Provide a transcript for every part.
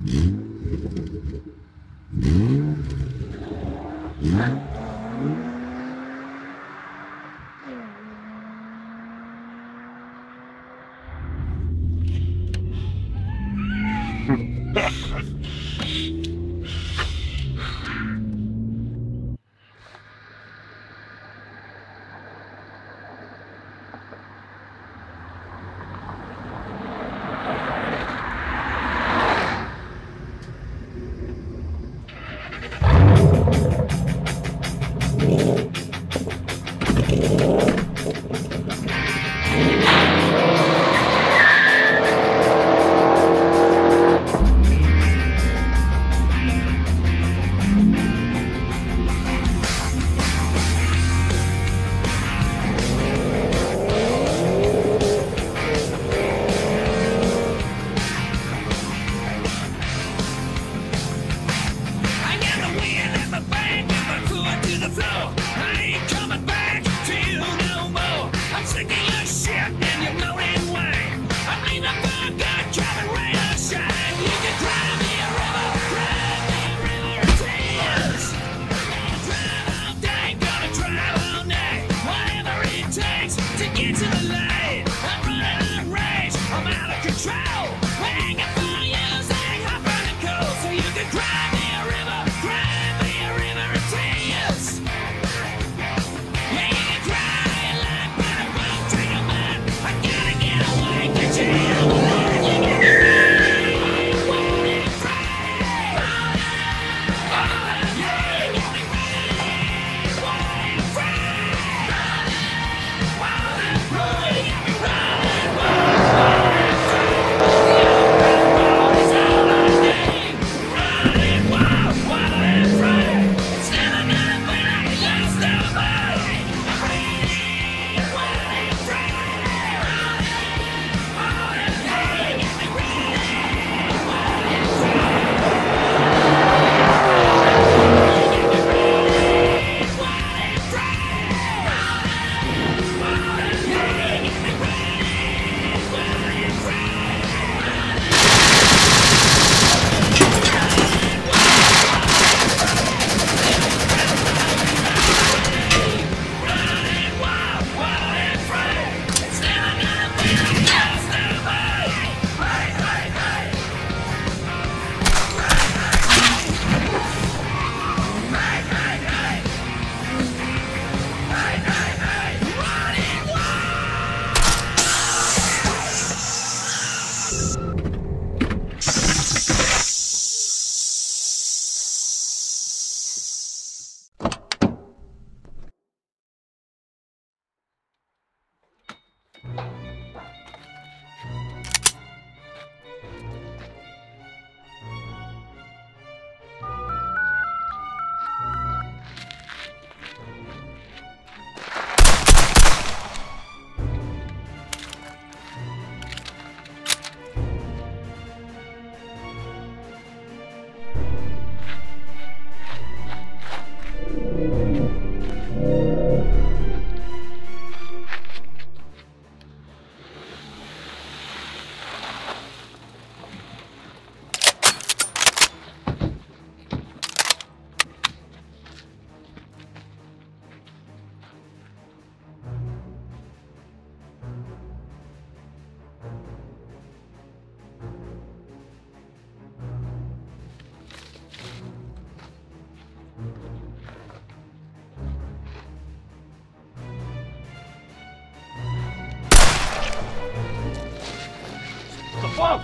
Whoa!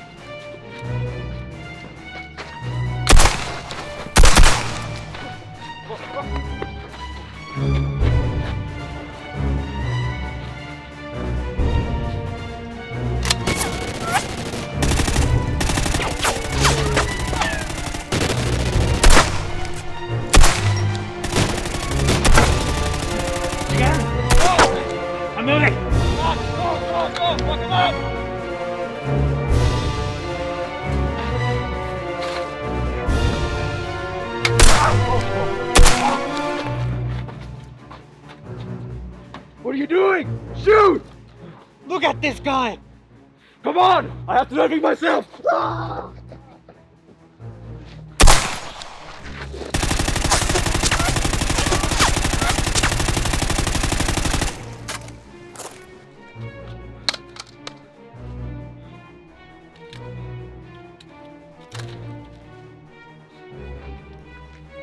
What are you doing? Shoot! Look at this guy! Come on! I have to do everything myself!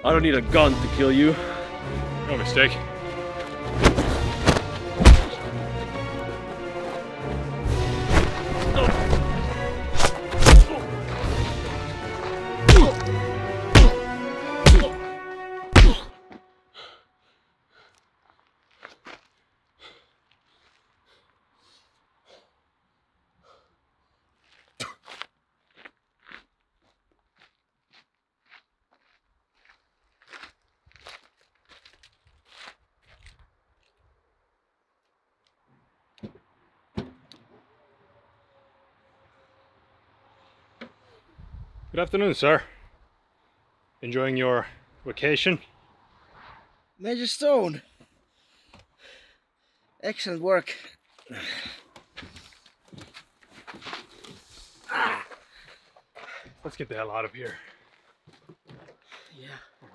I don't need a gun to kill you. No mistake. Good afternoon, sir. Enjoying your vacation? Major Stone. Excellent work. Let's get the hell out of here. Yeah.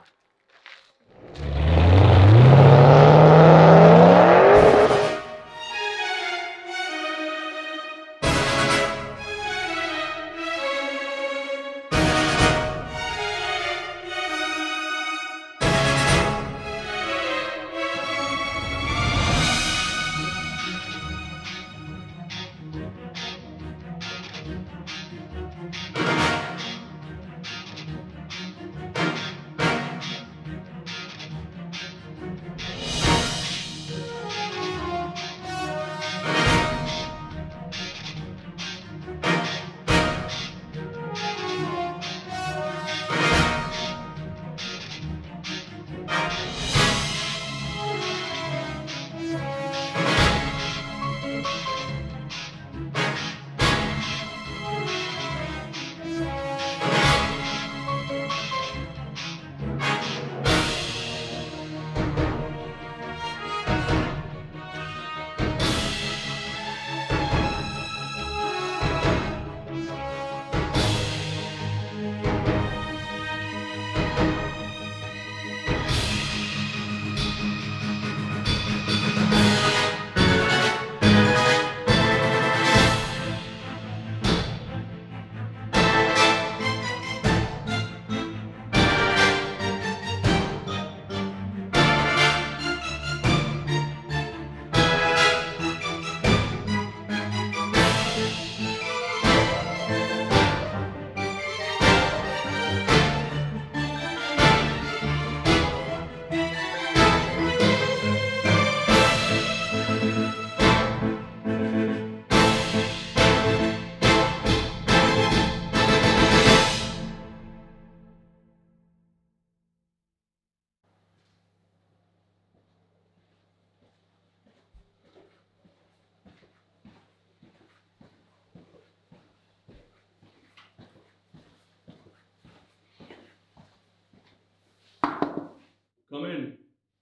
Come in.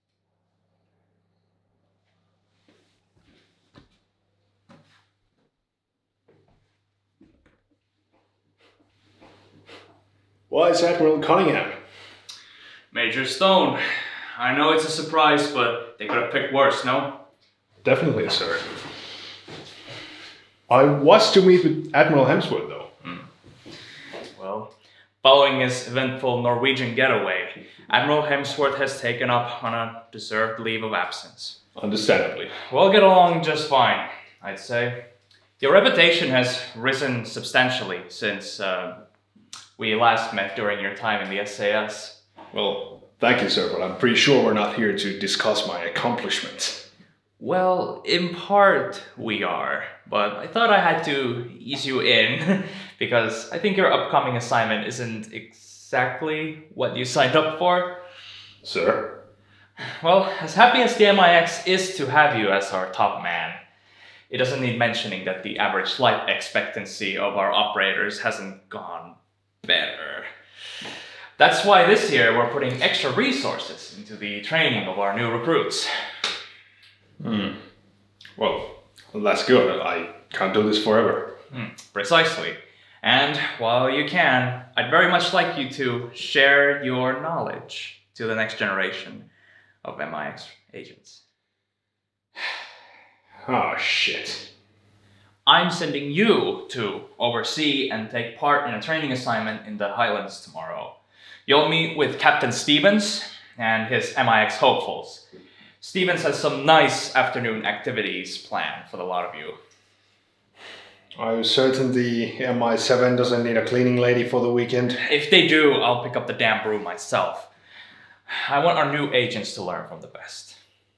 Why is Admiral Cunningham? Major Stone. I know it's a surprise, but they could have picked worse, no? Definitely, sir. I was to meet with Admiral Hemsworth, though. Well, following his eventful Norwegian getaway, Admiral Hemsworth has taken up on a deserved leave of absence. Understandably. We'll get along just fine, I'd say. Your reputation has risen substantially since we last met during your time in the SAS. Well, thank you, sir, but I'm pretty sure we're not here to discuss my accomplishments. Well, in part we are, but I thought I had to ease you in because I think your upcoming assignment isn't exactly what you signed up for. Sir? Well, as happy as the MIX is to have you as our top man, it doesn't need mentioning that the average life expectancy of our operators hasn't gone better. That's why this year we're putting extra resources into the training of our new recruits. Well, that's good. I can't do this forever. Precisely. And while you can, I'd very much like you to share your knowledge to the next generation of MIX agents. Oh, shit. I'm sending you to oversee and take part in a training assignment in the Highlands tomorrow. You'll meet with Captain Stevens and his MIX hopefuls. Stevens has some nice afternoon activities planned for the lot of you. Are you certain the MI7 doesn't need a cleaning lady for the weekend? If they do, I'll pick up the damn broom myself. I want our new agents to learn from the best.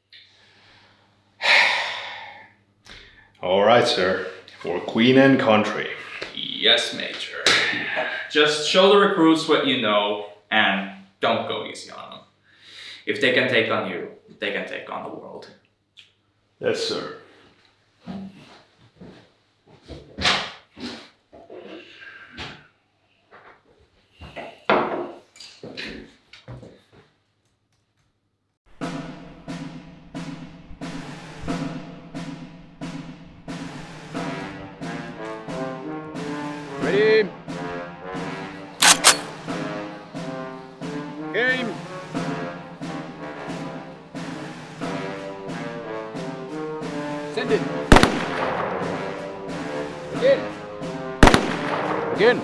All right, sir. For Queen and country. Yes, Major. Just show the recruits what you know and don't go easy on them. If they can take on you, they can take on the world. Yes, sir. Ready? Game. Send it. Begin. Begin.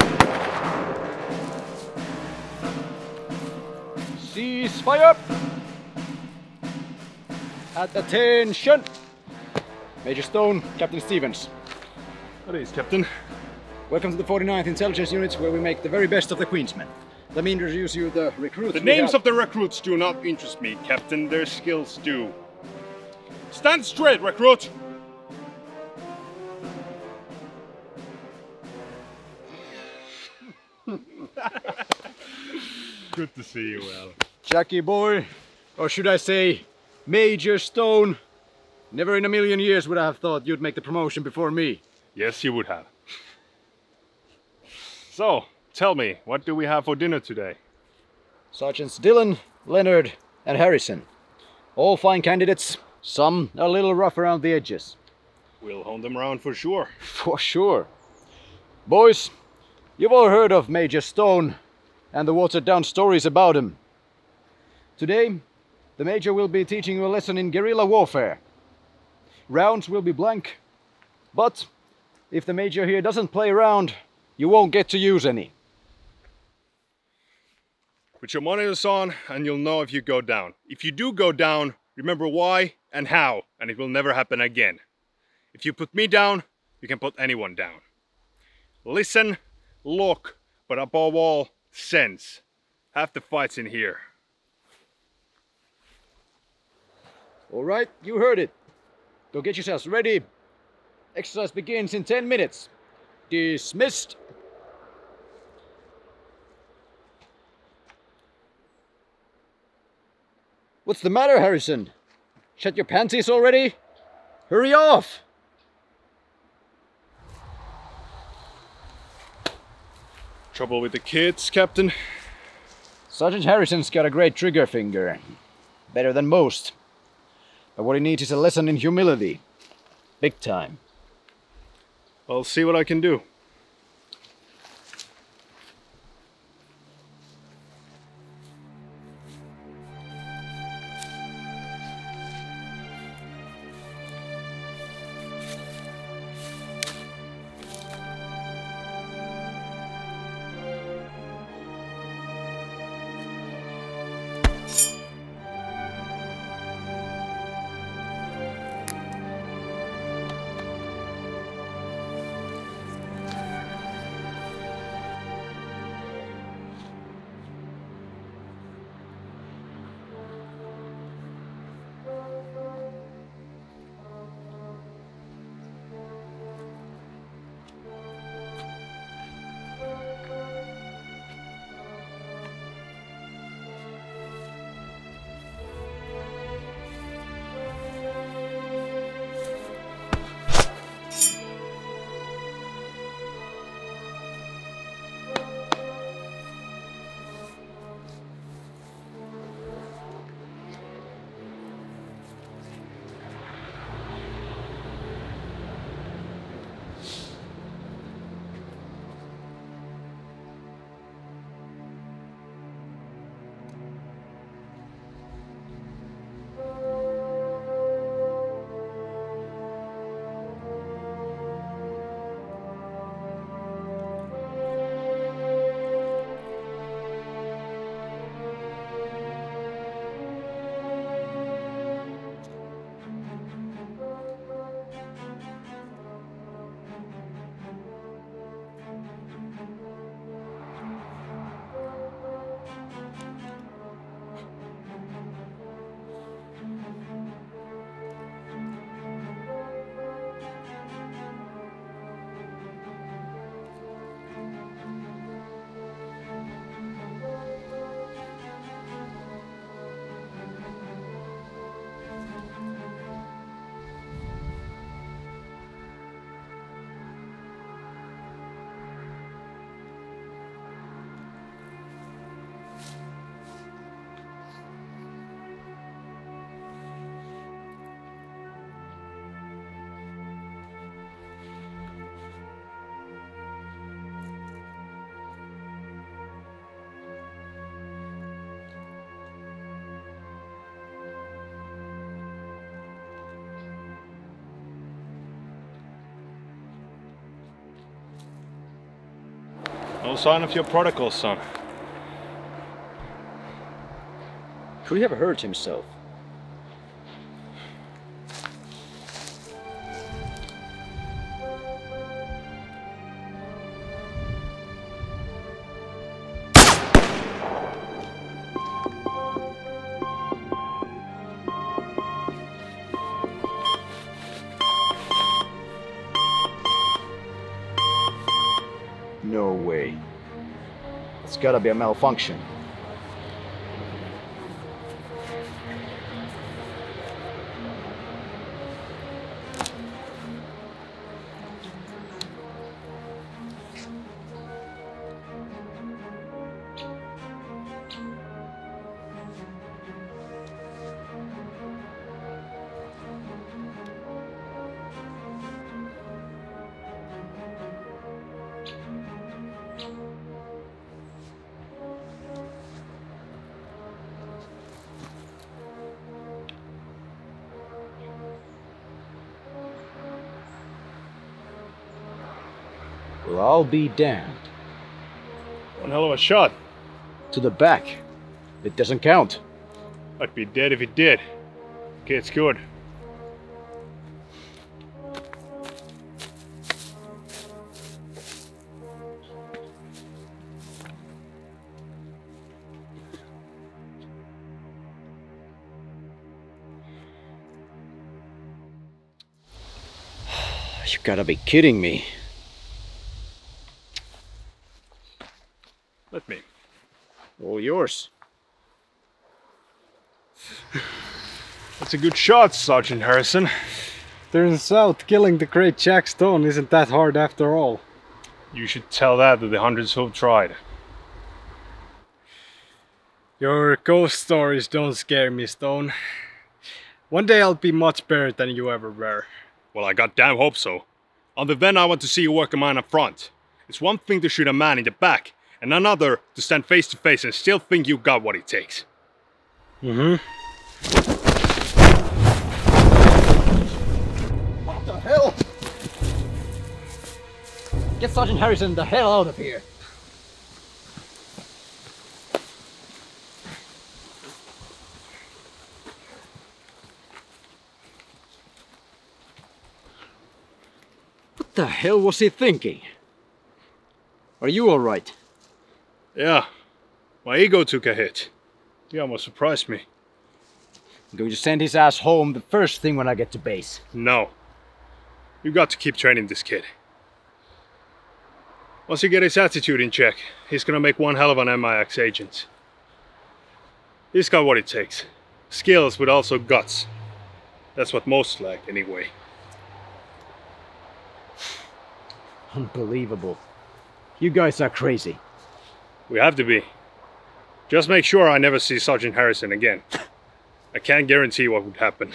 Cease fire. At attention. Major Stone, Captain Stevens. What is, Captain? Welcome to the 49th Intelligence Unit, where we make the very best of the Queensmen. Let me introduce you the recruits. The names of the recruits do not interest me, Captain. Their skills do. Stand straight, recruit! Good to see you, Al. Jackie boy, or should I say, Major Stone. Never in a million years would I have thought you'd make the promotion before me. Yes, you would have. So, tell me, what do we have for dinner today? Sergeants Dillon, Leonard, and Harrison. All fine candidates, some a little rough around the edges. We'll hone them around for sure. For sure. Boys, you've all heard of Major Stone and the watered down stories about him. Today, the Major will be teaching you a lesson in guerrilla warfare. Rounds will be blank, but if the Major here doesn't play around, you won't get to use any. Put your monitors on and you'll know if you go down. If you do go down, remember why and how, and it will never happen again. If you put me down, you can put anyone down. Listen, look, but above all, sense. Half the fight's in here. All right, you heard it. Go get yourselves ready. Exercise begins in 10 minutes. Dismissed. What's the matter, Harrison? Shut your panties already? Hurry off! Trouble with the kids, Captain? Sergeant Harrison's got a great trigger finger. Better than most. But what he needs is a lesson in humility. Big time. I'll see what I can do. No sign of your prodigal son. Could he have hurt himself? No way. It's gotta be a malfunction. Well, I'll be damned. One hell of a shot. To the back. It doesn't count. I'd be dead if it did. Okay, it's good. You gotta be kidding me. Let me. All yours. That's a good shot, Sergeant Harrison. Turns out killing the great Jack Stone isn't that hard after all. You should tell that to the hundreds who've tried. Your ghost stories don't scare me, Stone. One day I'll be much better than you ever were. Well, I goddamn hope so. Until then, I want to see you work a man up front. It's one thing to shoot a man in the back, and another to stand face to face and still think you got what it takes. Mm-hmm. What the hell? Get Sergeant Harrison the hell out of here. What the hell was he thinking? Are you alright? Yeah, my ego took a hit. He almost surprised me. I'm going to send his ass home the first thing when I get to base. No. You got to keep training this kid. Once you get his attitude in check, he's gonna make one hell of an MI6 agent. He's got what it takes. Skills, but also guts. That's what most lack, anyway. Unbelievable. You guys are crazy. We have to be. Just make sure I never see Sergeant Harrison again. I can't guarantee what would happen.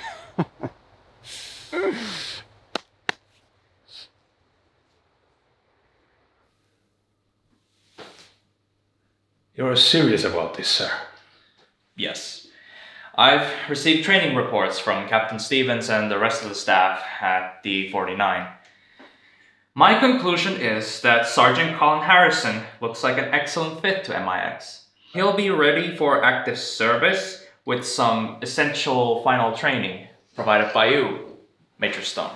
You're serious about this, sir? Yes. I've received training reports from Captain Stevens and the rest of the staff at D49. My conclusion is that Sergeant Colin Harrison looks like an excellent fit to MI6. He'll be ready for active service with some essential final training provided by you, Major Stone.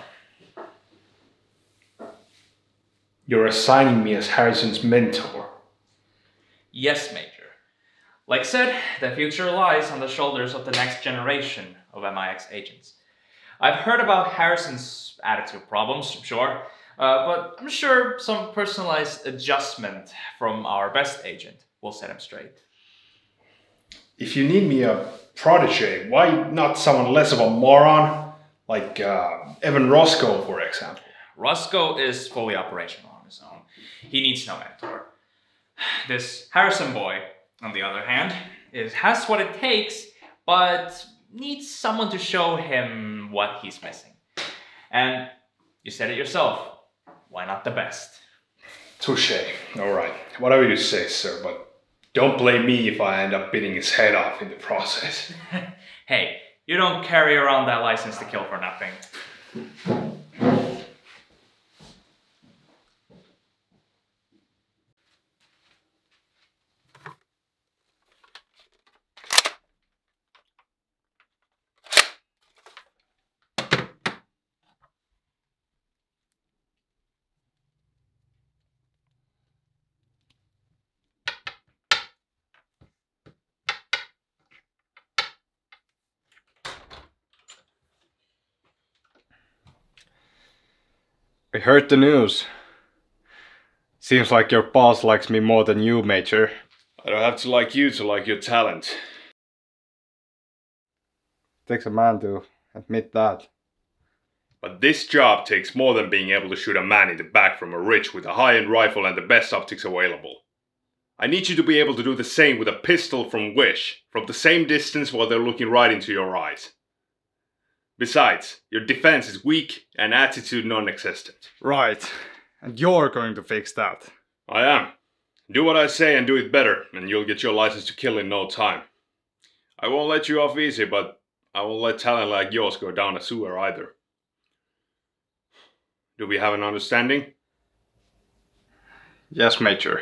You're assigning me as Harrison's mentor. Yes, Major. Like said, the future lies on the shoulders of the next generation of MI6 agents. I've heard about Harrison's attitude problems, sure, but I'm sure some personalized adjustment from our best agent will set him straight. If you need me a protege, why not someone less of a moron? Like Evan Roscoe, for example. Roscoe is fully operational on his own. He needs no mentor. This Harrison boy, on the other hand, has what it takes, but needs someone to show him what he's missing. And you said it yourself, why not the best? Touché. Alright, whatever you say, sir, but don't blame me if I end up biting his head off in the process. Hey, you don't carry around that license to kill for nothing. I heard the news. Seems like your boss likes me more than you, Major. I don't have to like you to like your talent. Takes a man to admit that. But this job takes more than being able to shoot a man in the back from a ridge with a high-end rifle and the best optics available. I need you to be able to do the same with a pistol from Wish, from the same distance while they're looking right into your eyes. Besides, your defense is weak and attitude non-existent. Right. And you're going to fix that. I am. Do what I say and do it better, and you'll get your license to kill in no time. I won't let you off easy, but I won't let talent like yours go down a sewer either. Do we have an understanding? Yes, Major.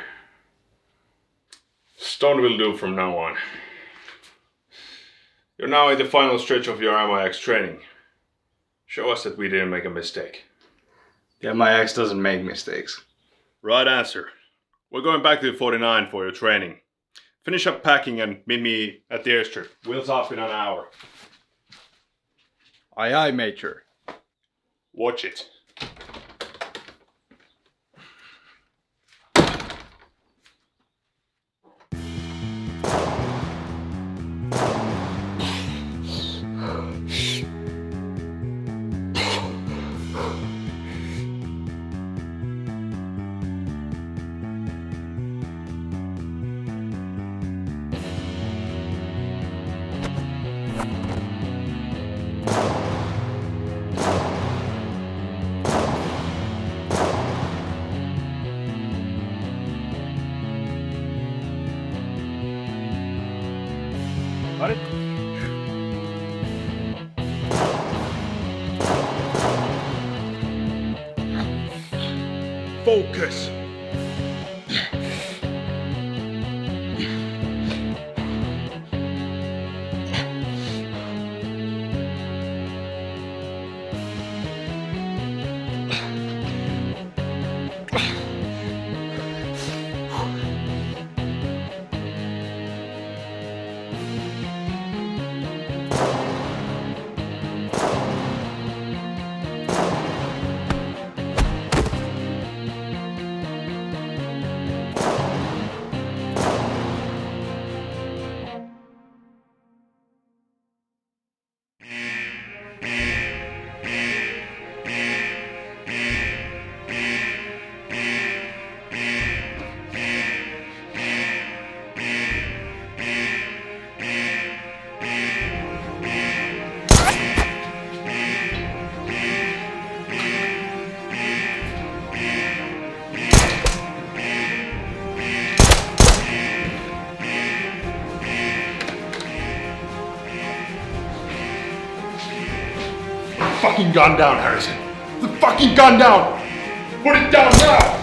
Stone will do from now on. You're now in the final stretch of your MIX training. Show us that we didn't make a mistake. The MIX doesn't make mistakes. Right answer. We're going back to the 49 for your training. Finish up packing and meet me at the airstrip. We'll talk in an hour. Aye aye, Major. Watch it. Got it? Focus. Fucking gun down, Harrison. The fucking gun down! Put it down now!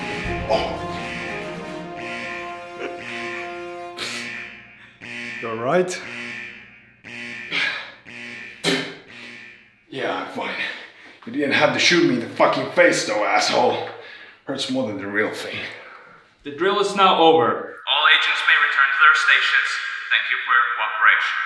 You alright? Yeah, I'm fine. You didn't have to shoot me in the fucking face though, asshole. Hurts more than the real thing. The drill is now over. All agents may return to their stations. Thank you for your cooperation.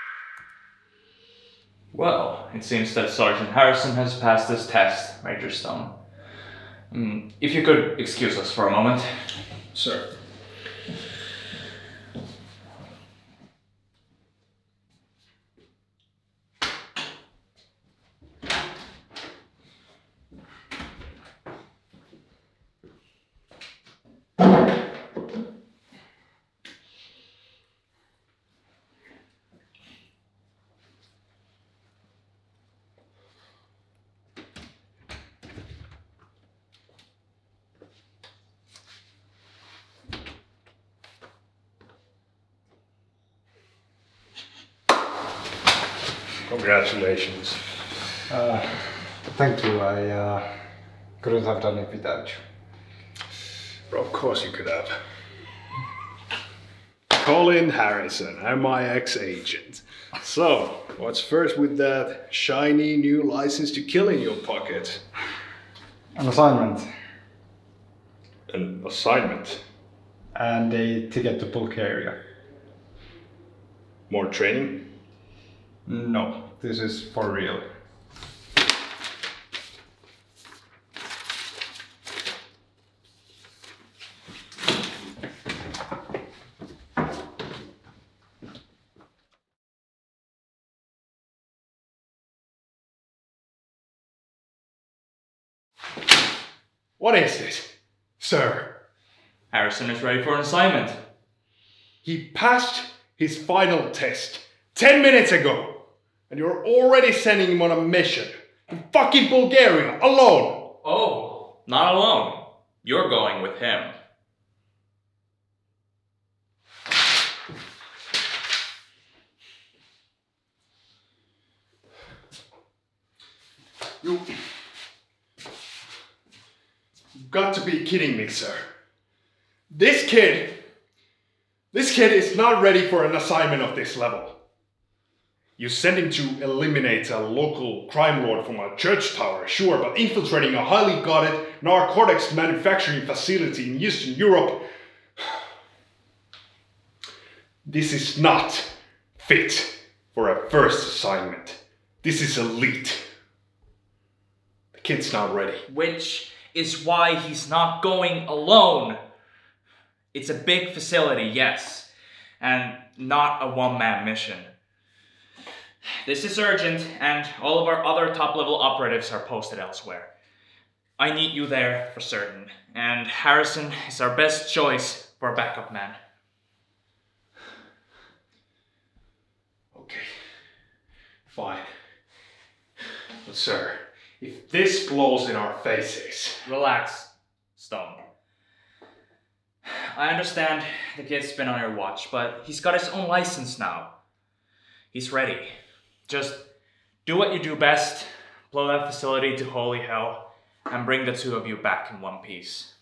Well, it seems that Sergeant Harrison has passed this test, Major Stone. If you could excuse us for a moment. Sir. Congratulations. Thank you. I couldn't have done it without you. Well, of course you could have. Colin Harrison, MIX agent. So, what's first with that shiny new license to kill in your pocket? An assignment. An assignment? And a ticket to Bulgaria. More training? No, this is for real. What is this, sir? Harrison is ready for an assignment. He passed his final test 10 minutes ago, and you're already sending him on a mission to fucking Bulgaria alone. Oh, not alone. You're going with him. You've got to be kidding me, sir. This kid is not ready for an assignment of this level. You sent him to eliminate a local crime lord from a church tower, sure, but infiltrating a highly guarded narcotics manufacturing facility in Eastern Europe, this is not fit for a first assignment. This is elite. The kid's not ready. Which is why he's not going alone. It's a big facility, yes, and not a one-man mission. This is urgent, and all of our other top-level operatives are posted elsewhere. I need you there for certain, and Harrison is our best choice for a backup man. Okay, fine. But sir, if this blows in our faces... Relax, Stone. I understand the kid's been on your watch, but he's got his own license now. He's ready. Just do what you do best, blow that facility to holy hell, and bring the two of you back in one piece.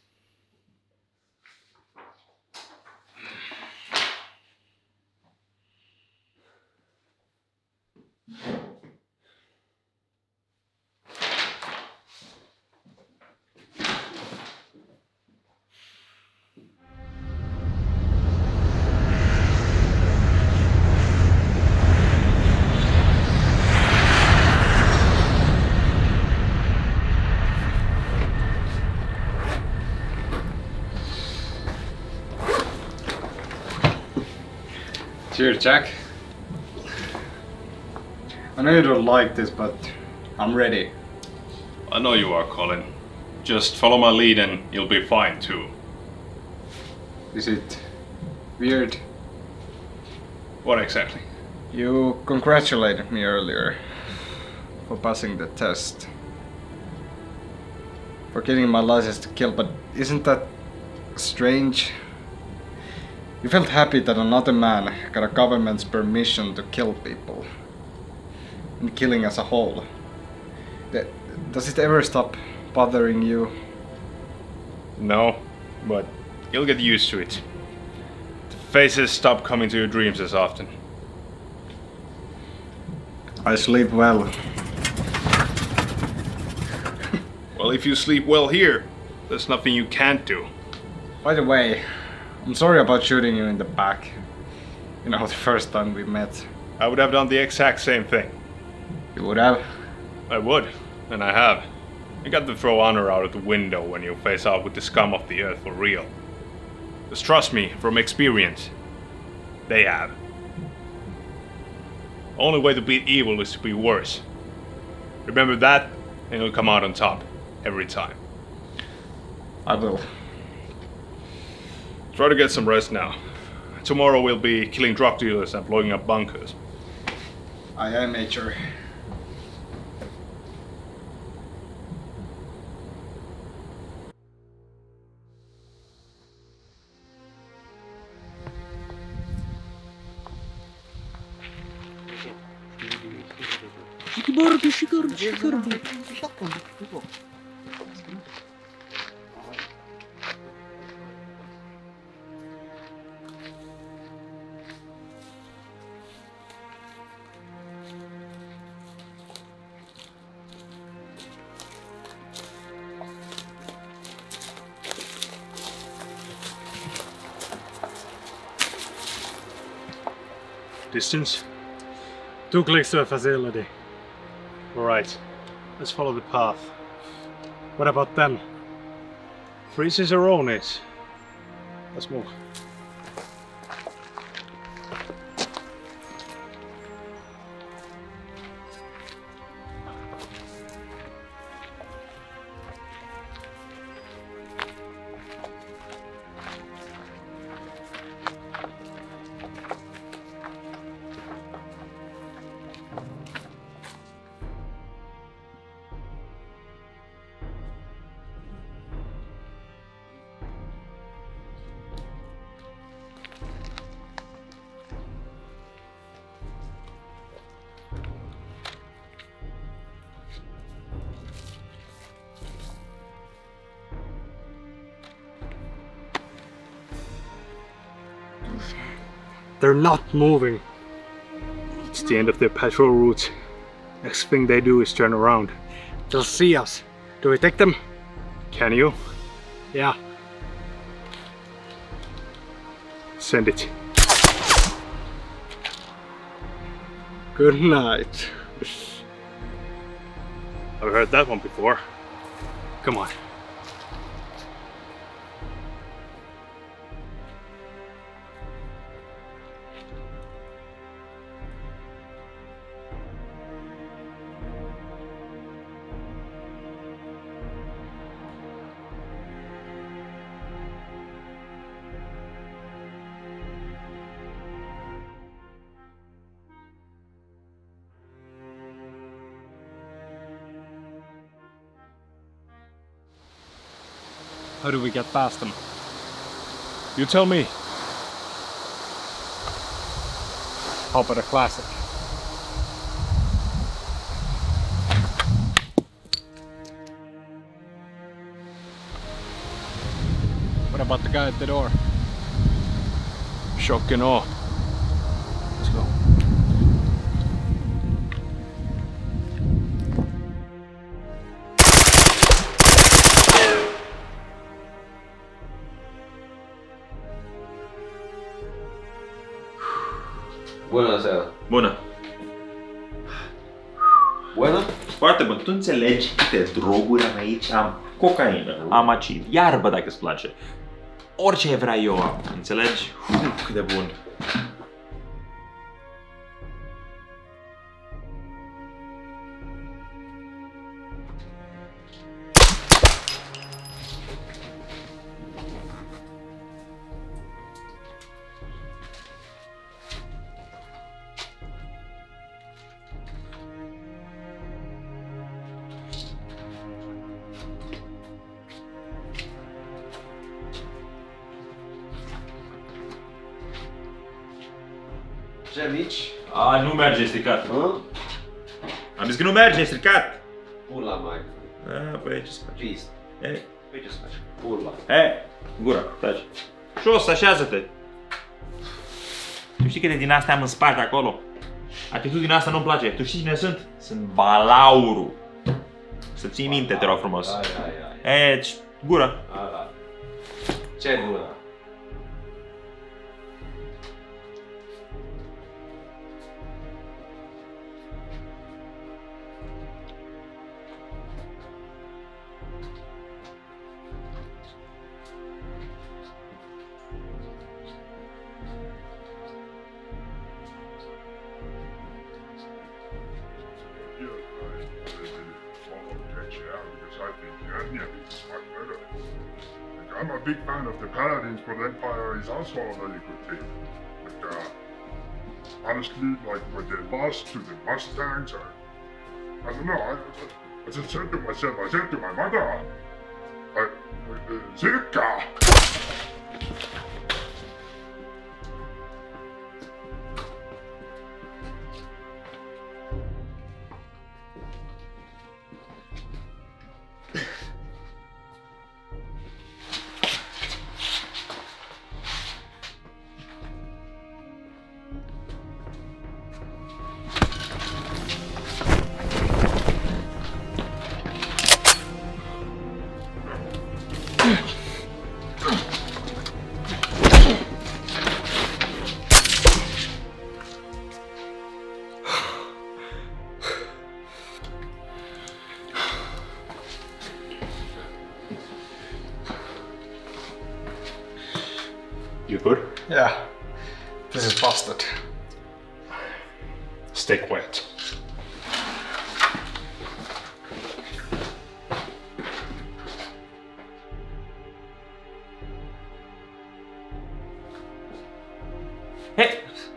Cheers, Jack. I know you don't like this, but I'm ready. I know you are, Colin. Just follow my lead and you'll be fine too. Is it weird? What exactly? You congratulated me earlier for passing the test. For getting my license to kill, but isn't that strange? You felt happy that another man got a government's permission to kill people. And killing as a whole. Does it ever stop bothering you? No, but you'll get used to it. The faces stop coming to your dreams as often. I sleep well. Well, if you sleep well here, there's nothing you can't do. By the way, I'm sorry about shooting you in the back. You know, the first time we met. I would have done the exact same thing. You would have? I would, and I have. You got to throw honor out of the window when you face off with the scum of the earth for real. Just trust me, from experience. They have. Only way to beat evil is to be worse. Remember that, and you'll come out on top. Every time. I will. Try to get some rest now. Tomorrow we'll be killing drug dealers and blowing up bunkers. Aye, aye, Major. Distance? 2 clicks to a facility. Alright, let's follow the path. What about them? Freeze our own is. Let's move. They're not moving. It's the end of their patrol route. Next thing they do is turn around. They'll see us. Do we take them? Can you? Yeah. Send it. Good night. I've heard that one before. Come on. How do we get past them? You tell me. Hop at a classic. What about the guy at the door? Shock and awe. Let's go. Bună. Bună. Bună? Foarte bun. Tu înțelegi câte droguri am aici? Am cocaină, am acid, iarbă dacă îți place. Orice vreau eu am, înțelegi? Cât de bun. Ce mici? A, nu merge, e stricat. Am zis că nu merge, e stricat. Pula, mai. A, păi ce să faci? Pist. Ei, Păi ce să faci? Pula. ei, gura, taci. Jos, așează-te. Tu știi câte din astea am în spate acolo? Atitudinea asta nu-mi place. Tu știi cine sunt? Sunt balaurul. Să ții minte, te rog frumos. Ei, gura. Ce gura? I'm a big fan of the Paladins, but Empire is also a very good team. But honestly, like when they lost to the Mustangs, I don't know. I just said to myself, I said to my mother, Zilka! You good? Yeah. This is busted. Stay quiet. Hei!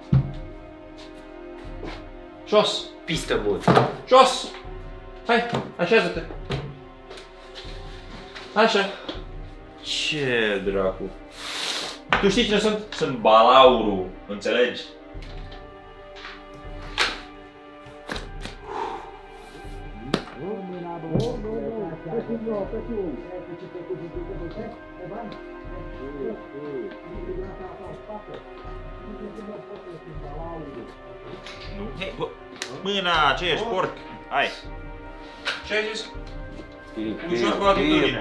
Jos! Pistă mult. Jos! Hai, așează-te! Așa. Ce dracu? Tu știi cine sunt? Sunt balaurul, înțelegi? No, hei, mâna, ce ești, porc? Hai. Ce ai zis? Ușor cu atitudine.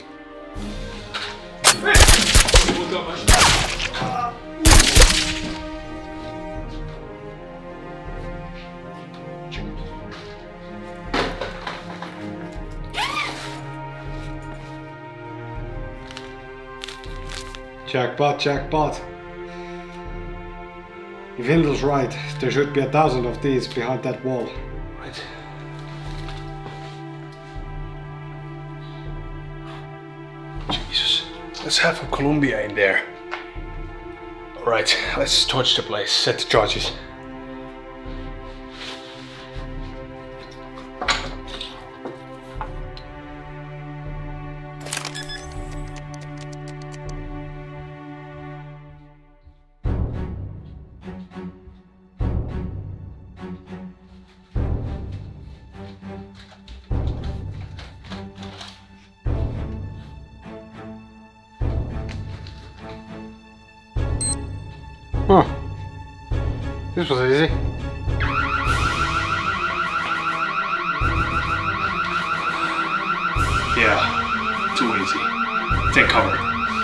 Jackpot, jackpot. If Hindel's right, there should be 1,000 of these behind that wall. Right. Jesus. There's half of Columbia in there. Alright, let's torch the place, set the charges. Huh. This was easy. Yeah, too easy. Take cover.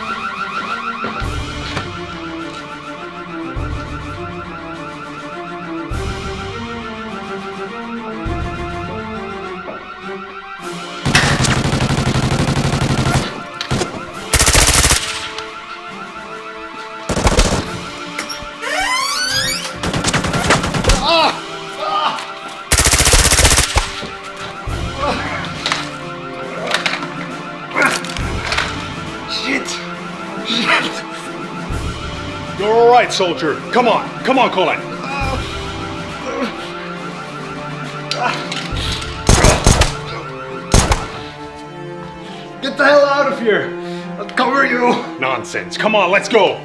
You're all right, soldier. Come on, Colin. Get the hell out of here! I'll cover you! Nonsense. Come on, let's go.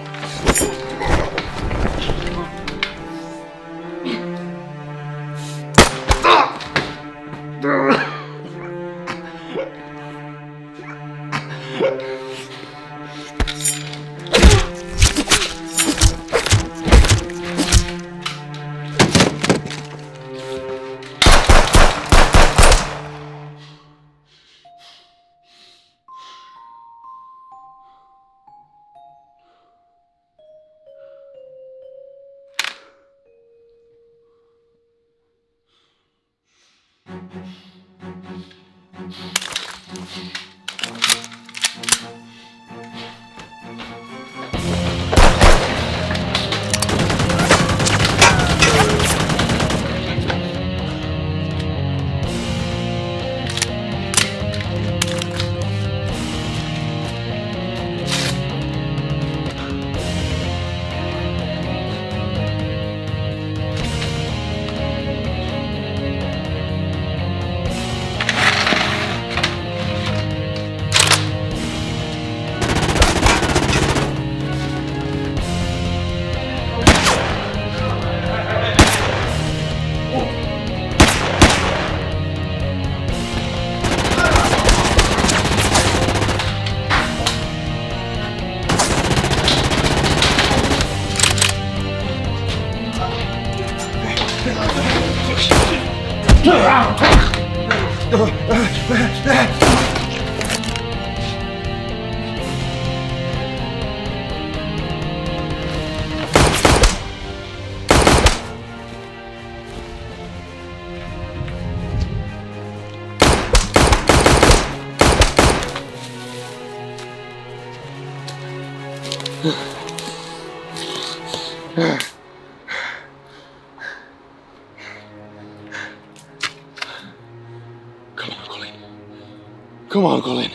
Come on, Colin.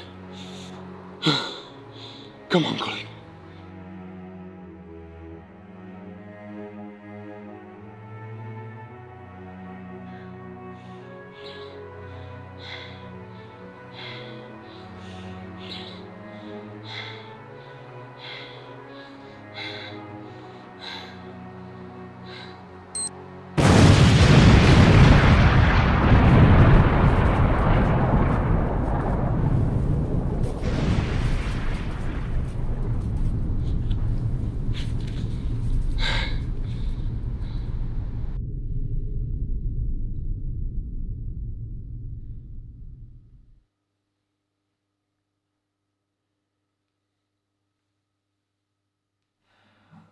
Come on, Colin.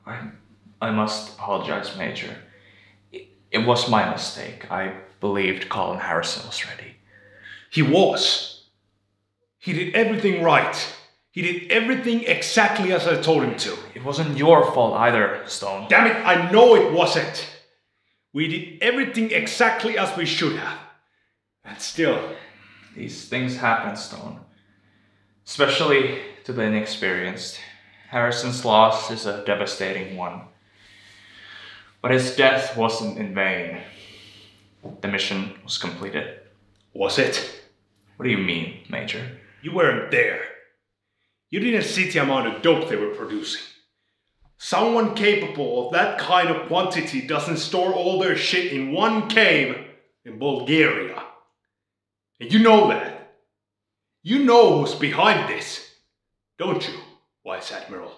I must apologize, Major. It was my mistake. I believed Colin Harrison was ready. He was. He did everything right. He did everything exactly as I told him to. It wasn't your fault either, Stone. Damn it, I know it wasn't. We did everything exactly as we should have. And still... These things happen, Stone. Especially to the inexperienced. Harrison's loss is a devastating one. But his death wasn't in vain. The mission was completed. Was it? What do you mean, Major? You weren't there. You didn't see the amount of dope they were producing. Someone capable of that kind of quantity doesn't store all their shit in one cave in Bulgaria. And you know that. You know who's behind this, don't you, Vice Admiral?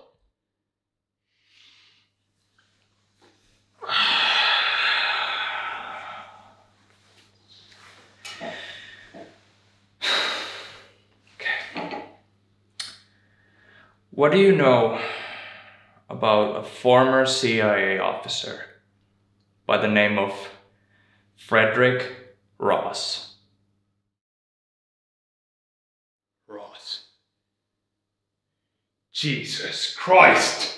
What do you know about a former CIA officer by the name of Frederick Ross? Ross. Jesus Christ!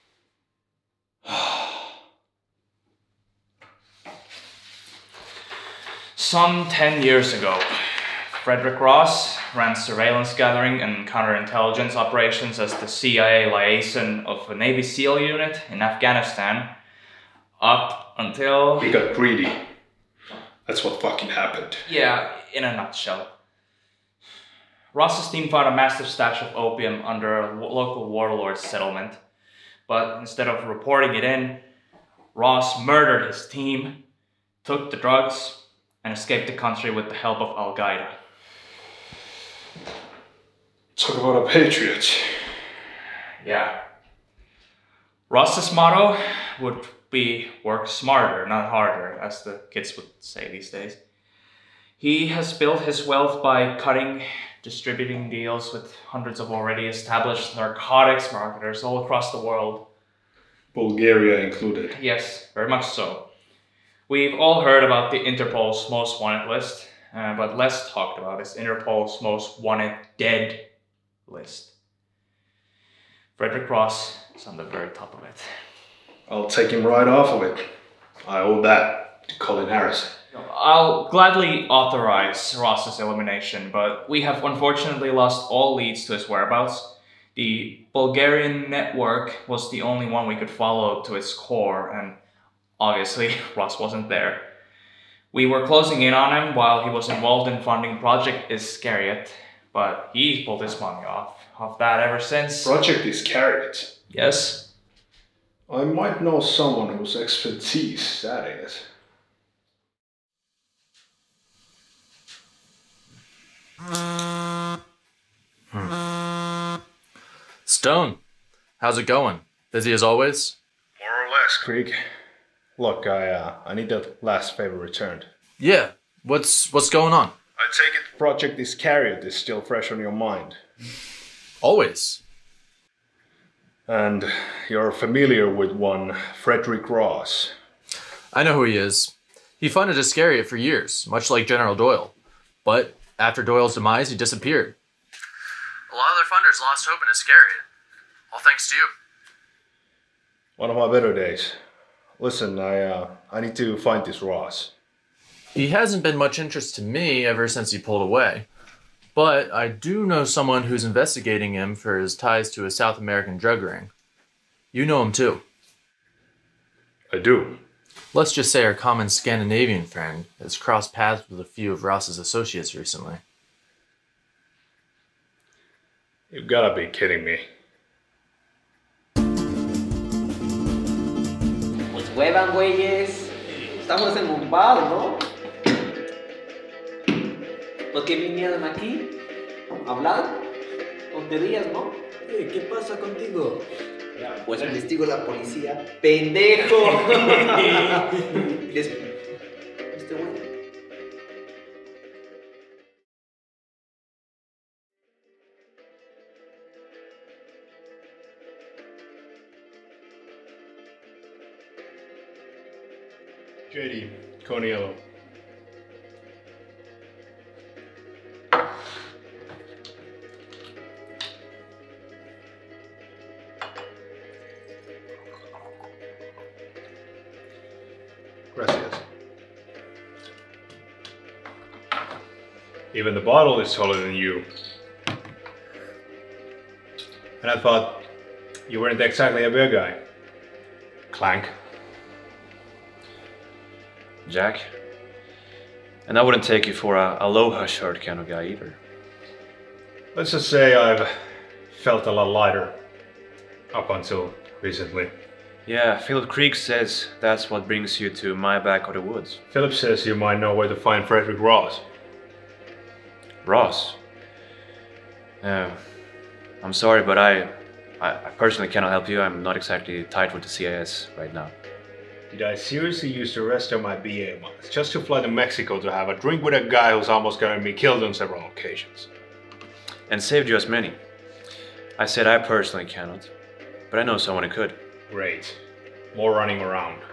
Some 10 years ago, Frederick Ross ran surveillance gathering and counterintelligence operations as the CIA liaison of a Navy SEAL unit in Afghanistan up until... He got greedy. That's what fucking happened. Yeah, in a nutshell. Ross's team found a massive stash of opium under a local warlord's settlement, but instead of reporting it in, Ross murdered his team, took the drugs, and escaped the country with the help of Al-Qaeda. Talk about a patriot. Yeah. Ross's motto would be work smarter, not harder, as the kids would say these days. He has built his wealth by cutting, distributing deals with hundreds of already established narcotics marketers all across the world. Bulgaria included. Yes, very much so. We've all heard about the Interpol's most wanted list, but less talked about is Interpol's most wanted dead list. Frederick Ross is on the very top of it. I'll take him right off of it. I owe that to Colin Harrison. I'll gladly authorize Ross's elimination, but we have unfortunately lost all leads to his whereabouts. The Bulgarian network was the only one we could follow to its core, and obviously Ross wasn't there. We were closing in on him while he was involved in funding Project Iscariot, but he pulled his money off that ever since. Project Iscariot? Yes? I might know someone whose expertise that is. Stone, how's it going? Busy as always? More or less, Kraig. Look, I need that last favor returned. Yeah, what's going on? I take it Project Iscariot is still fresh on your mind. Always. And you're familiar with one, Frederick Ross. I know who he is. He funded Iscariot for years, much like General Doyle. But after Doyle's demise, he disappeared. A lot of their funders lost hope in Iscariot. All thanks to you. One of my better days. Listen, I need to find this Ross. He hasn't been much interest to me ever since he pulled away. But I do know someone who's investigating him for his ties to a South American drug ring. You know him too. I do. Let's just say our common Scandinavian friend has crossed paths with a few of Ross's associates recently. You've gotta be kidding me. Pues huevan, güeyes. Estamos en un bar, ¿no? ¿Por qué vinieron aquí? ¿Hablar? Tonterías, ¿no? ¿Qué pasa contigo? Pues investigo la policía. ¡Pendejo! Este güey. JD, cone yellow. Gracias. Even the bottle is taller than you. And I thought you weren't exactly a beer guy. Clank. Jack. And I wouldn't take you for a aloha shirt kind of guy either. Let's just say I've felt a lot lighter up until recently. Yeah, Philip Kraig says that's what brings you to my back of the woods. Philip says you might know where to find Frederick Ross. Ross? I'm sorry, but I personally cannot help you. I'm not exactly tight with the CIS right now. Did I seriously use the rest of my BA months just to fly to Mexico to have a drink with a guy who's almost gotten me killed on several occasions? And saved you as many. I said I personally cannot, but I know someone who could. Great. More running around.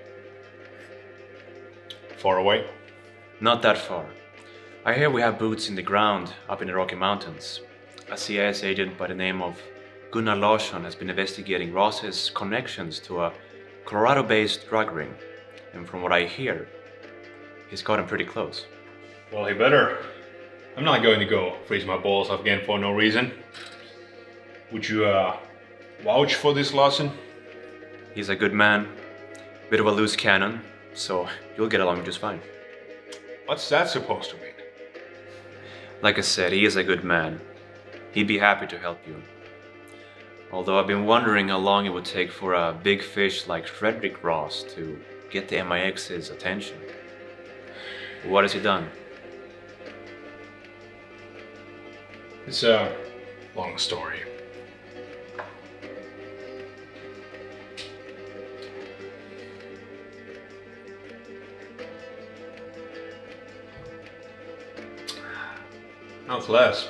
Far away? Not that far. I hear we have boots in the ground up in the Rocky Mountains. A CIS agent by the name of Gunnar Larsson has been investigating Ross's connections to a Colorado-based drug ring. And from what I hear, he's gotten pretty close. Well, he better. I'm not going to go freeze my balls off again for no reason. Would you, vouch for this, Larsson? He's a good man, bit of a loose cannon, so you'll get along just fine. What's that supposed to mean? Like I said, he is a good man. He'd be happy to help you. Although I've been wondering how long it would take for a big fish like Frederick Ross to get the MI6's attention. What has he done? It's a long story. Nonetheless,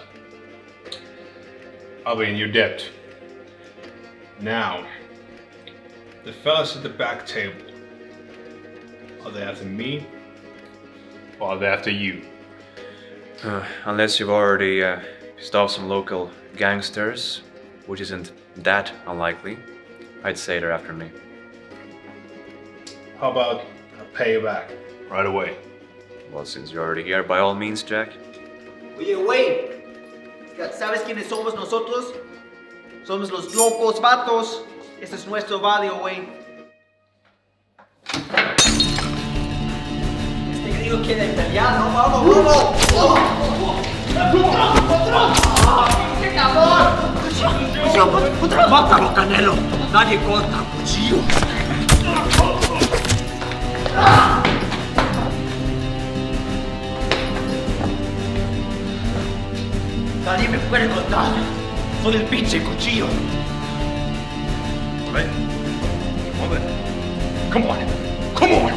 I'll be in your debt. Now, the fellas at the back table, are they after me or are they after you? Unless you've already pissed off some local gangsters, which isn't that unlikely, I'd say they're after me. How about I pay you back right away? Well, since you're already here, by all means, Jack. Oye, güey, ¿sabes quiénes somos nosotros? Somos los locos vatos. Este es nuestro barrio, güey. Este gringo quiere pelear, ¿no? ¡Vamos, vamos! ¡Qué cabrón! ¡Cuchillo! ¡Mátalo, Canelo! Nadie corta cuchillo. Nadie me puede cortar. Soy el pinche cuchillo. Right? Come on. Come on!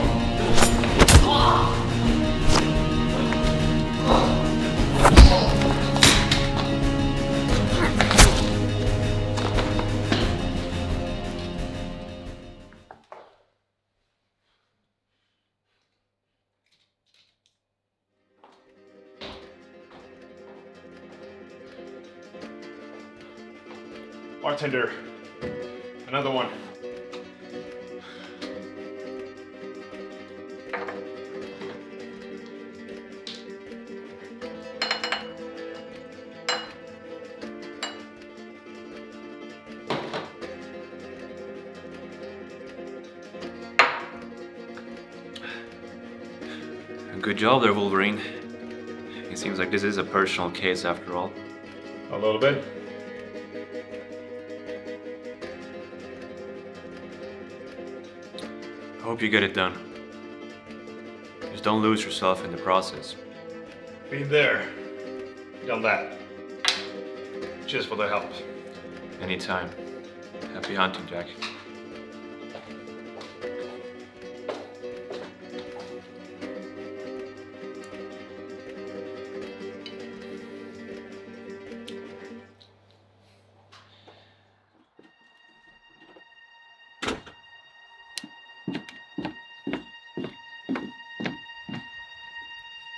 Bartender, another one. Good job there, Wolverine. It seems like this is a personal case after all. A little bit. I hope you get it done. Just don't lose yourself in the process. Been there. Done that. Cheers for the help. Anytime. Happy hunting, Jack.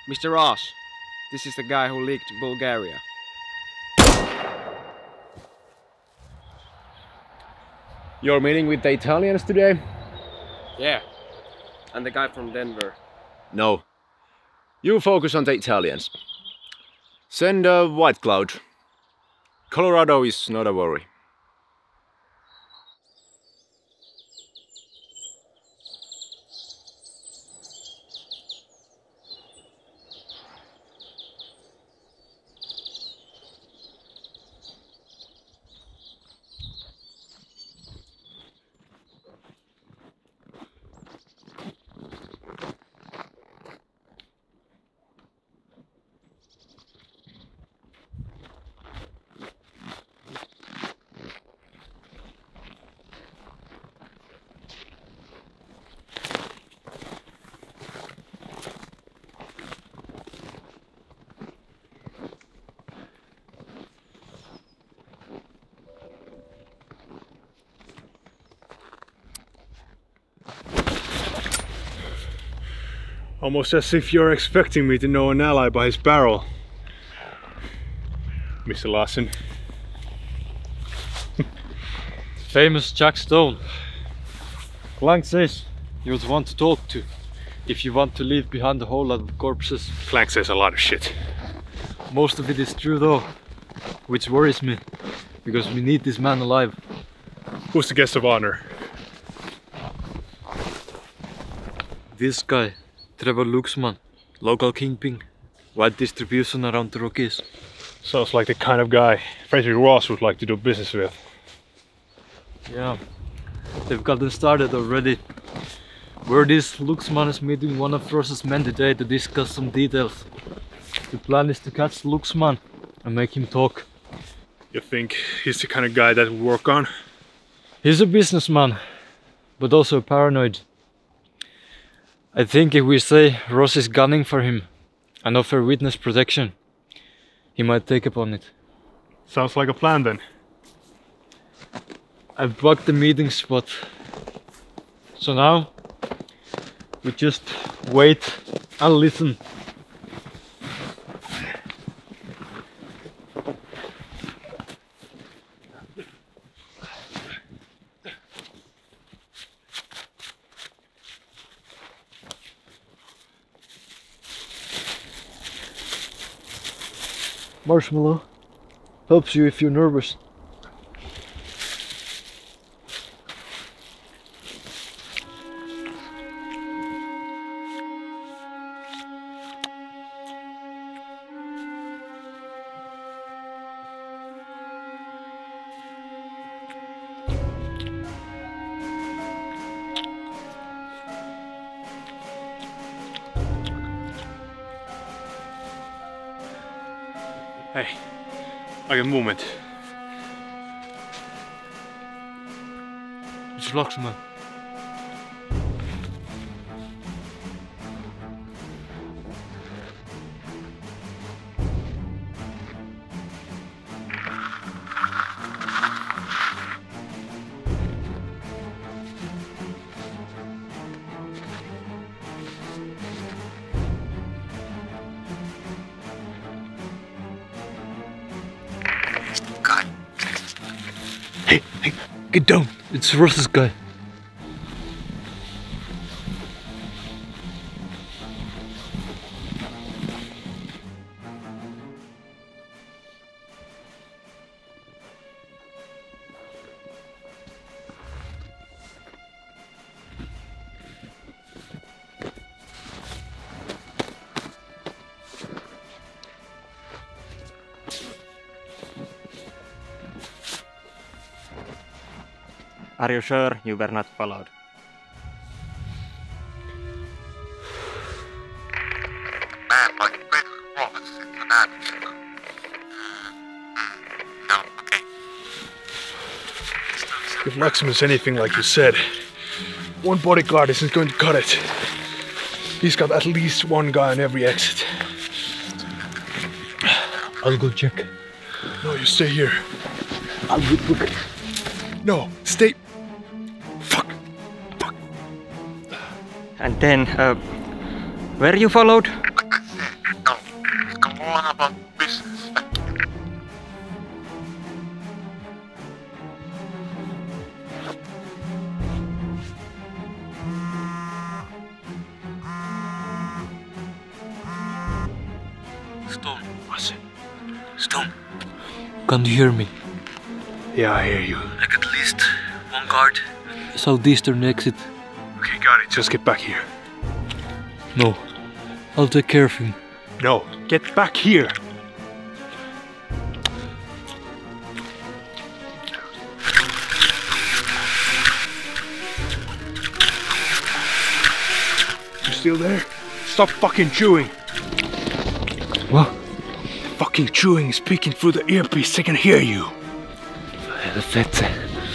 Mr. Ross, this is the guy who leaked Bulgaria. You're meeting with the Italians today? Yeah, and the guy from Denver. No. You focus on the Italians. Send a White Cloud. Colorado is not a worry. Almost as if you're expecting me to know an ally by his barrel. Mr. Larson. Famous Jack Stone. Clank says you're the one to talk to if you want to leave behind a whole lot of corpses. Clank says a lot of shit. Most of it is true though, which worries me, because we need this man alive. Who's the guest of honor? This guy, Trevor Luxman, local kingpin, wide distribution around the Rockies. Sounds like the kind of guy Frederick Ross would like to do business with. Yeah, they've gotten started already. Word is Luxman is meeting one of Ross's men today to discuss some details. The plan is to catch Luxman and make him talk. You think he's the kind of guy that would work on? He's a businessman, but also paranoid. I think if we say Ross is gunning for him and offer witness protection, he might take upon it. Sounds like a plan then. I've booked the meeting spot. So now, we just wait and listen. Marshmallow helps you if you're nervous. Hey, I got movement. It's Luxman. Hey, get down! It's Ross's guy. Are you sure you were not followed? If Maximus is anything like you said, one bodyguard isn't going to cut it. He's got at least one guy on every exit. I'll go check. No, you stay here. I'll look. No, stay. And then, were you followed? Can't you hear me? Yeah, I hear you. Like at least one guard. Southeastern exit. Okay, got it. Just get back here. No. I'll take care of him. No, get back here. You still there? Stop fucking chewing. What? Fucking chewing is peeking through the earpiece. They can hear you. Helvete.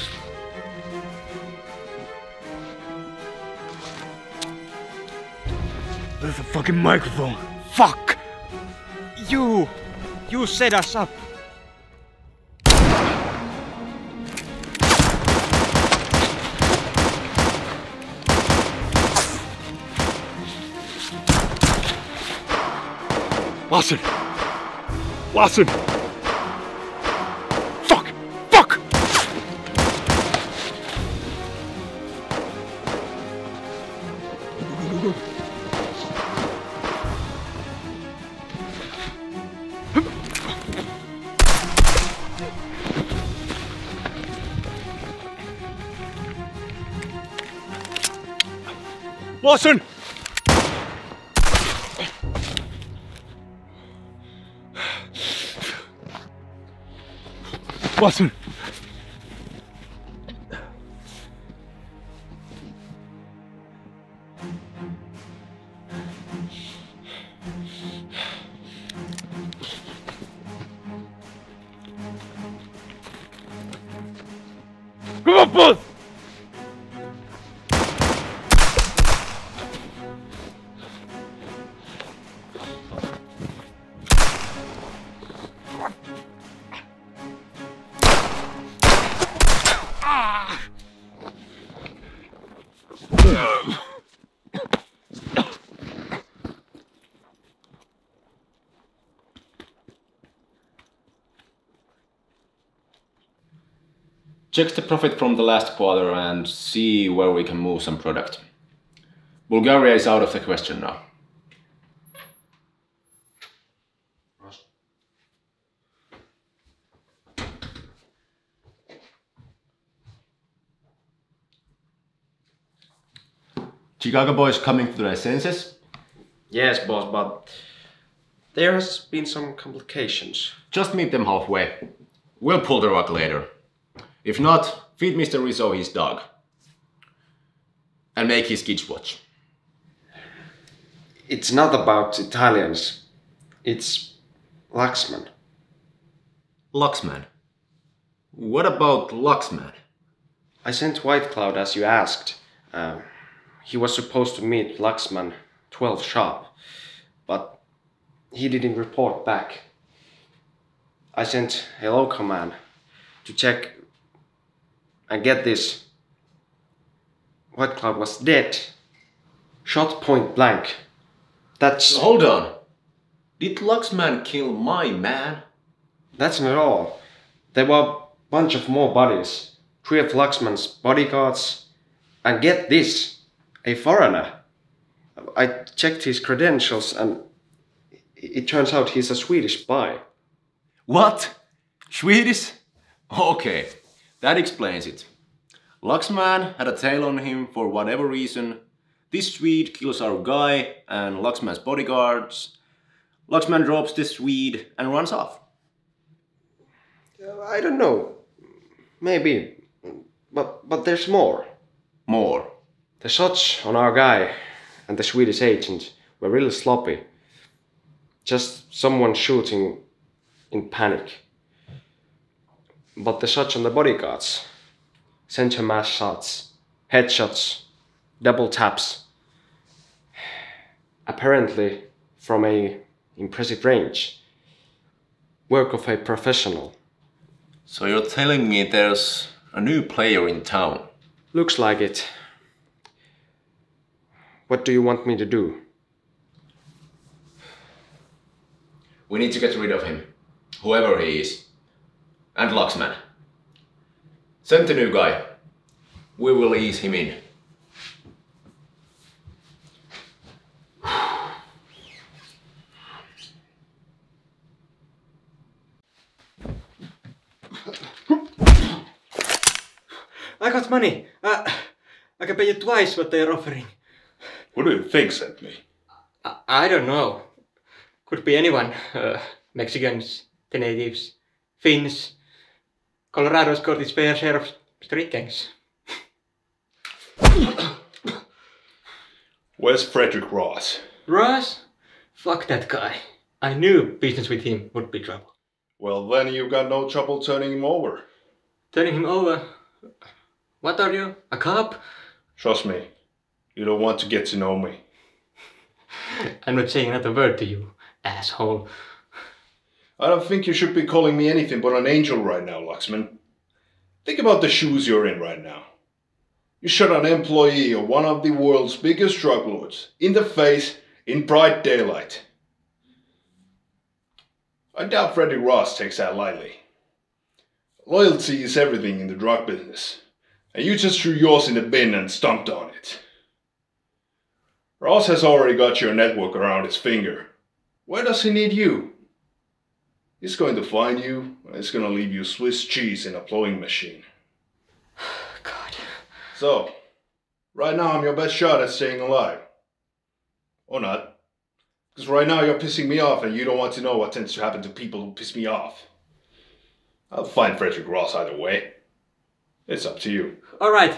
There's a fucking microphone. Fuck! You set us up. Lawson! Lawson! Fuck! Fuck! Lawson! Watson! Come on, boss! Check the profit from the last quarter and see where we can move some product. Bulgaria is out of the question now. Chicago boys coming to their senses? Yes, boss, but there has been some complications. Just meet them halfway. We'll pull the rug later. If not, feed Mr. Rizzo his dog. And make his kids watch. It's not about Italians. It's Laxman. Laxman? What about Laxman? I sent White Cloud as you asked. He was supposed to meet Laxman 12 sharp, but he didn't report back. I sent a local man to check. And get this, White Cloud was dead. Shot point blank. That's... Hold on. Did Laxman kill my man? That's not all. There were a bunch of more bodies. 3 of Laxman's bodyguards. And get this, a foreigner. I checked his credentials and it turns out he's a Swedish spy. What? Swedish? Okay. That explains it. Laxman had a tail on him for whatever reason. This Swede kills our guy and Laxman's bodyguards. Laxman drops this Swede and runs off. I don't know. Maybe. But there's more. More? The shots on our guy and the Swedish agent were really sloppy. Just someone shooting in panic. But the shots on the bodyguards, center mass shots, headshots, double taps, apparently from a impressive range, work of a professional. So you're telling me there's a new player in town? Looks like it. What do you want me to do? We need to get rid of him, whoever he is. And Laxman. Send the new guy. We will ease him in. I got money. I can pay you twice what they are offering. Who do you think sent me? I don't know. Could be anyone. Mexicans, the natives, Finns. Colorado's got its fair share of street gangs. Where's Frederick Ross? Ross? Fuck that guy. I knew business with him would be trouble. Well, then you've got no trouble turning him over. Turning him over? What are you? A cop? Trust me, you don't want to get to know me. I'm not saying another word to you, asshole. I don't think you should be calling me anything but an angel right now, Luxman. Think about the shoes you're in right now. You shot an employee of one of the world's biggest drug lords in the face in bright daylight. I doubt Frederick Ross takes that lightly. Loyalty is everything in the drug business, and you just threw yours in the bin and stomped on it. Ross has already got your network around his finger. Why does he need you? He's going to find you, and he's going to leave you Swiss cheese in a plowing machine. God. So, right now I'm your best shot at staying alive. Or not. Because right now you're pissing me off and you don't want to know what tends to happen to people who piss me off. I'll find Frederick Ross either way. It's up to you. Alright.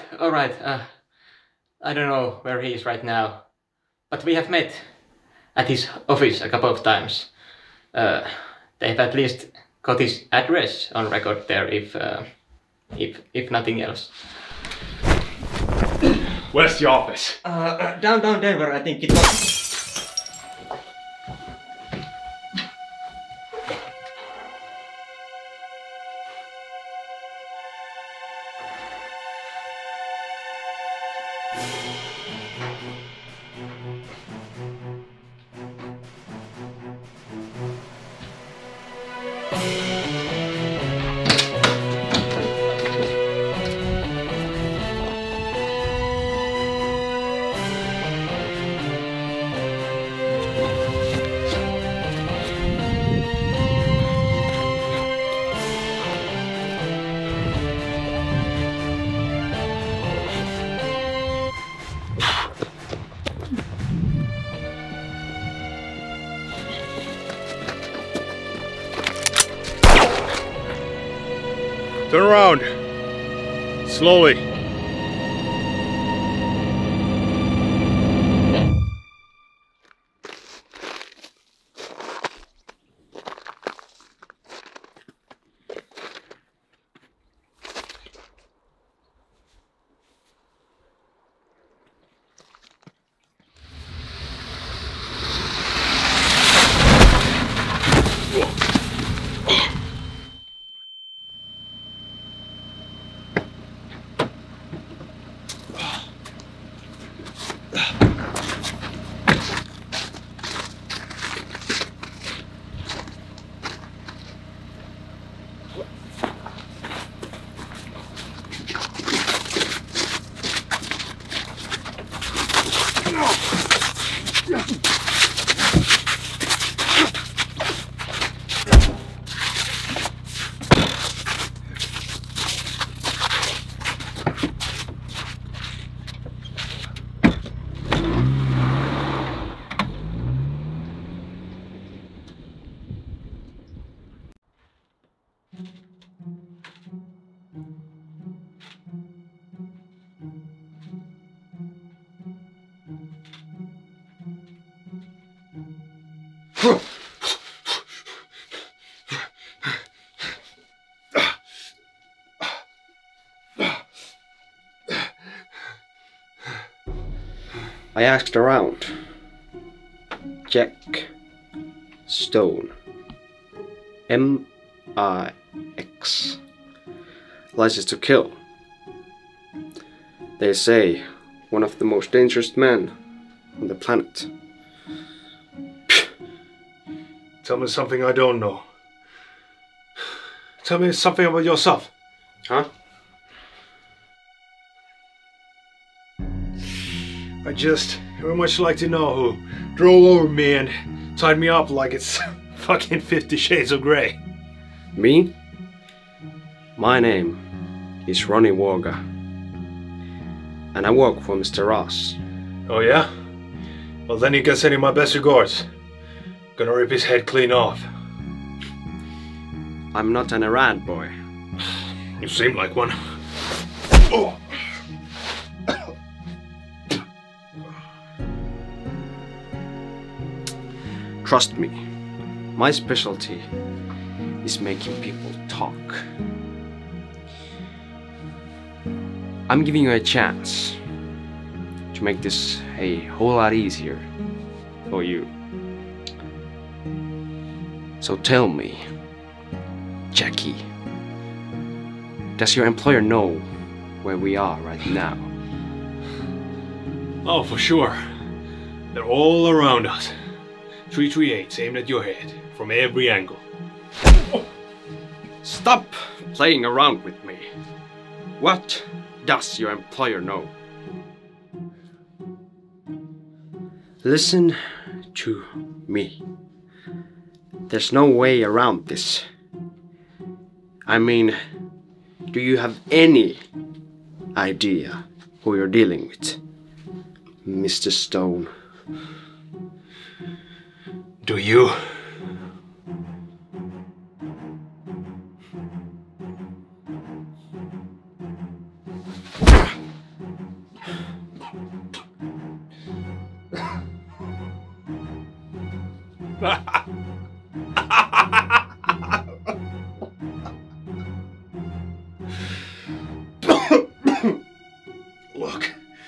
I don't know where he is right now. But we have met at his office a couple of times. They've at least got his address on record there if nothing else. Where's the office? Downtown Denver, I think it was. Turn around. Slowly. I asked around. Jack Stone. M-I-X. License to kill. They say one of the most dangerous men on the planet. Tell me something I don't know. Tell me something about yourself. Huh? I just very much like to know who drove over me and tied me up like it's fucking 50 Shades of Grey. Me? My name is Ronnie Walker. and I work for Mr. Ross. Oh yeah? Well then you can send him my best regards. Gonna rip his head clean off. I'm not an errand boy. You seem like one. Oh. Trust me, my specialty is making people talk. I'm giving you a chance to make this a whole lot easier for you. So tell me, Jackie, does your employer know where we are right now? Oh, for sure. They're all around us. 338's aimed at your head from every angle. Stop playing around with me. What does your employer know? Listen to me. There's no way around this. I mean, do you have any idea who you're dealing with, Mr. Stone? Do you? Look,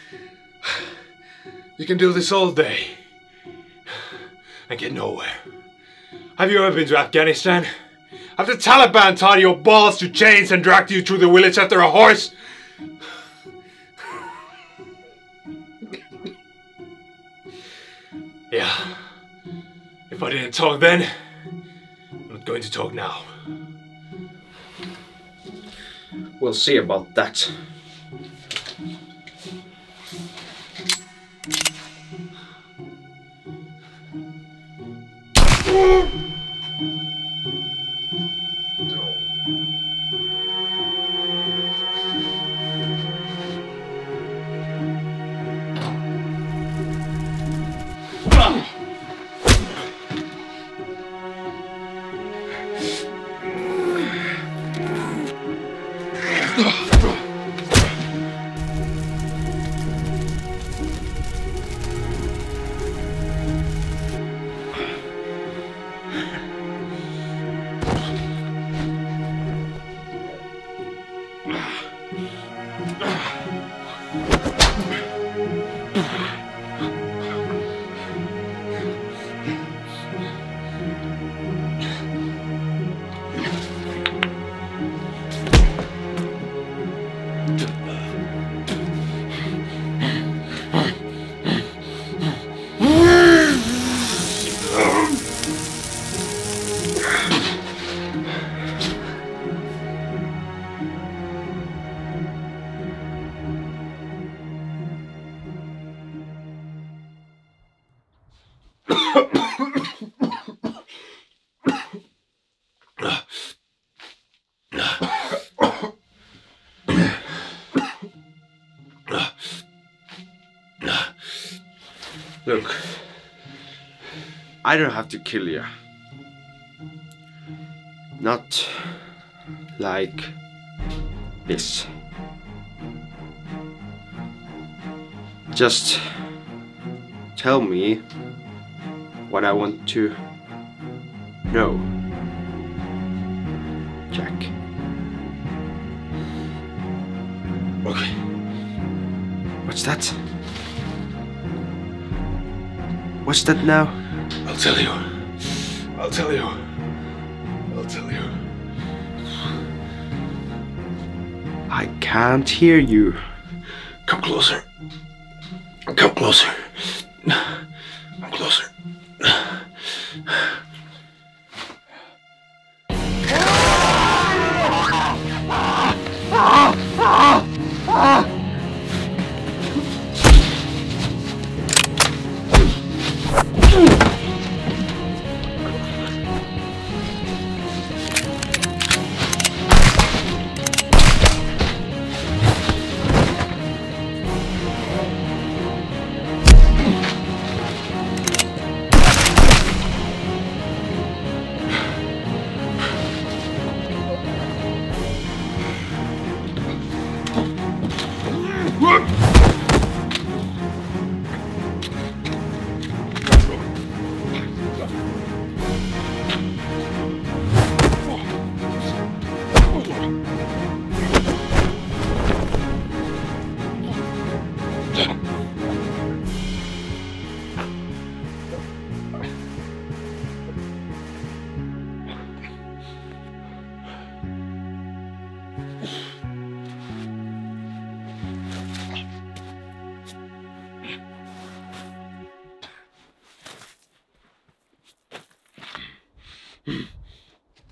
you can do this all day and get nowhere. Have you ever been to Afghanistan? Have the Taliban tied your balls to chains and dragged you through the village after a horse? Yeah. If I didn't talk then, I'm not going to talk now. We'll see about that. Look, I don't have to kill you. Not like this. Just tell me what I want to know, Jack. Okay. What's that? What's that now? I'll tell you. I'll tell you. I'll tell you. I can't hear you. Come closer. Come closer. Come closer.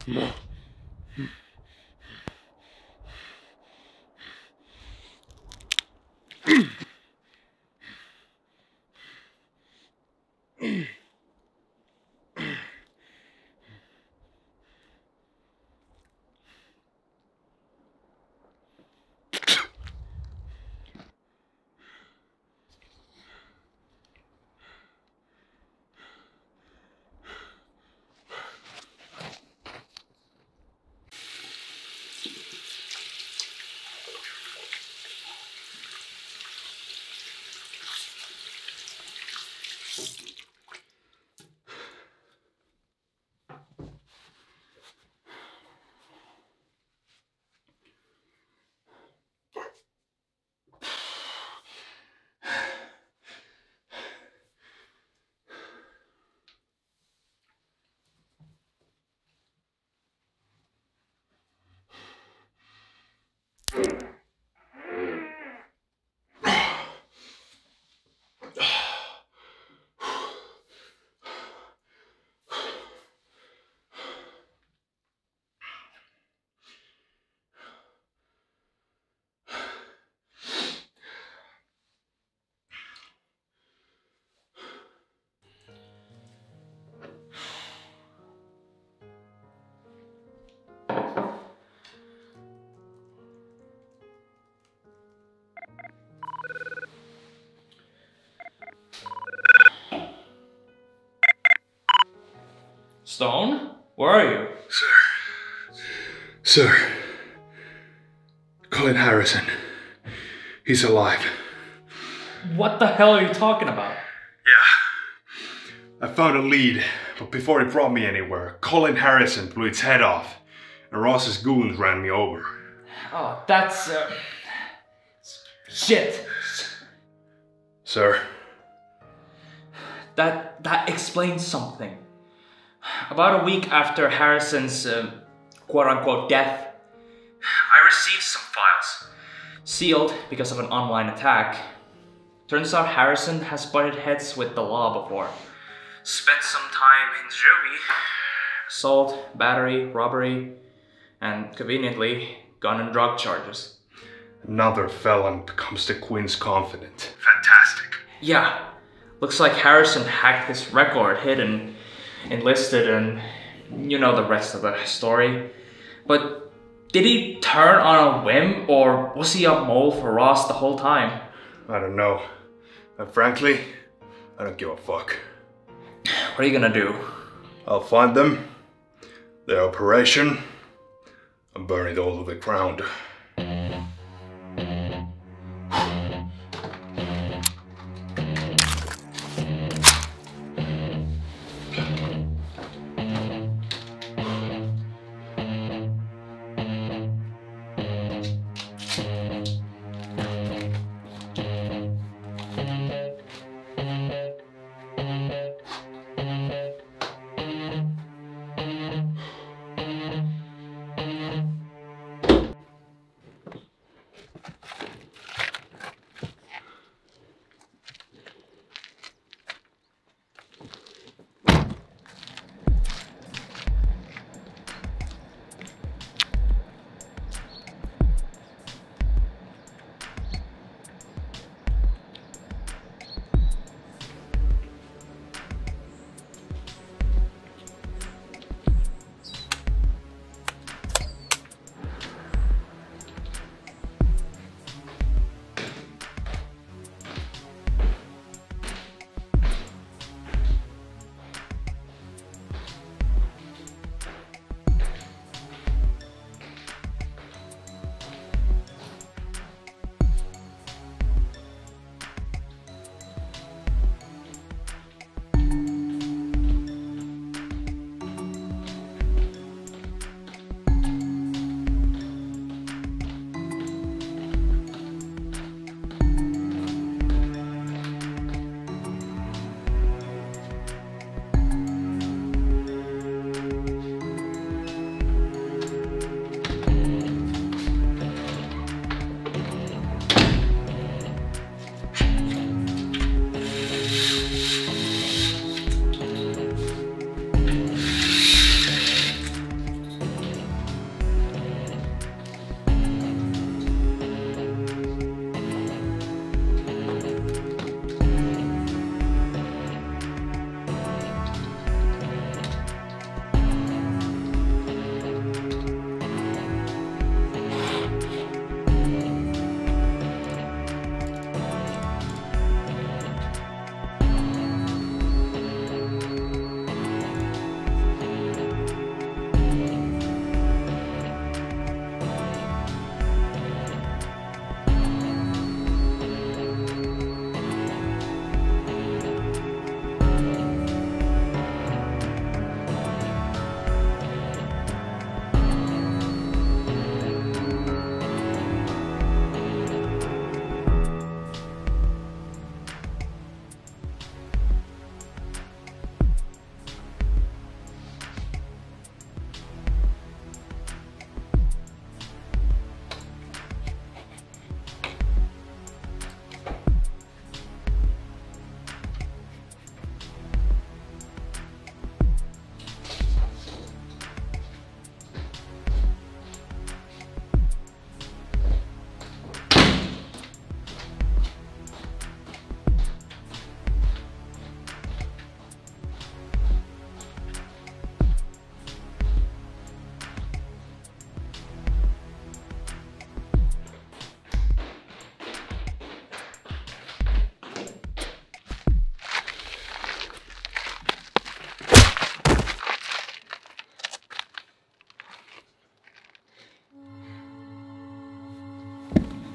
Stone? Where are you? Sir. Colin Harrison. He's alive. What the hell are you talking about? I found a lead, but before it brought me anywhere, Colin Harrison blew its head off, and Ross's goons ran me over. Oh, that's... shit. Sir? That explains something. About a week after Harrison's quote-unquote death, I received some files. Sealed because of an online attack. Turns out Harrison has butted heads with the law before. Spent some time in juvie. Assault, battery, robbery, and conveniently, gun and drug charges. Another felon becomes the Queen's confidant. Fantastic. Yeah. Looks like Harrison hacked his record, hid and enlisted, and you know the rest of the story. But did he turn on a whim, or was he a mole for Ross the whole time? I don't know. And frankly, I don't give a fuck. What are you gonna do? I'll find them, their operation, and burn it all to the ground.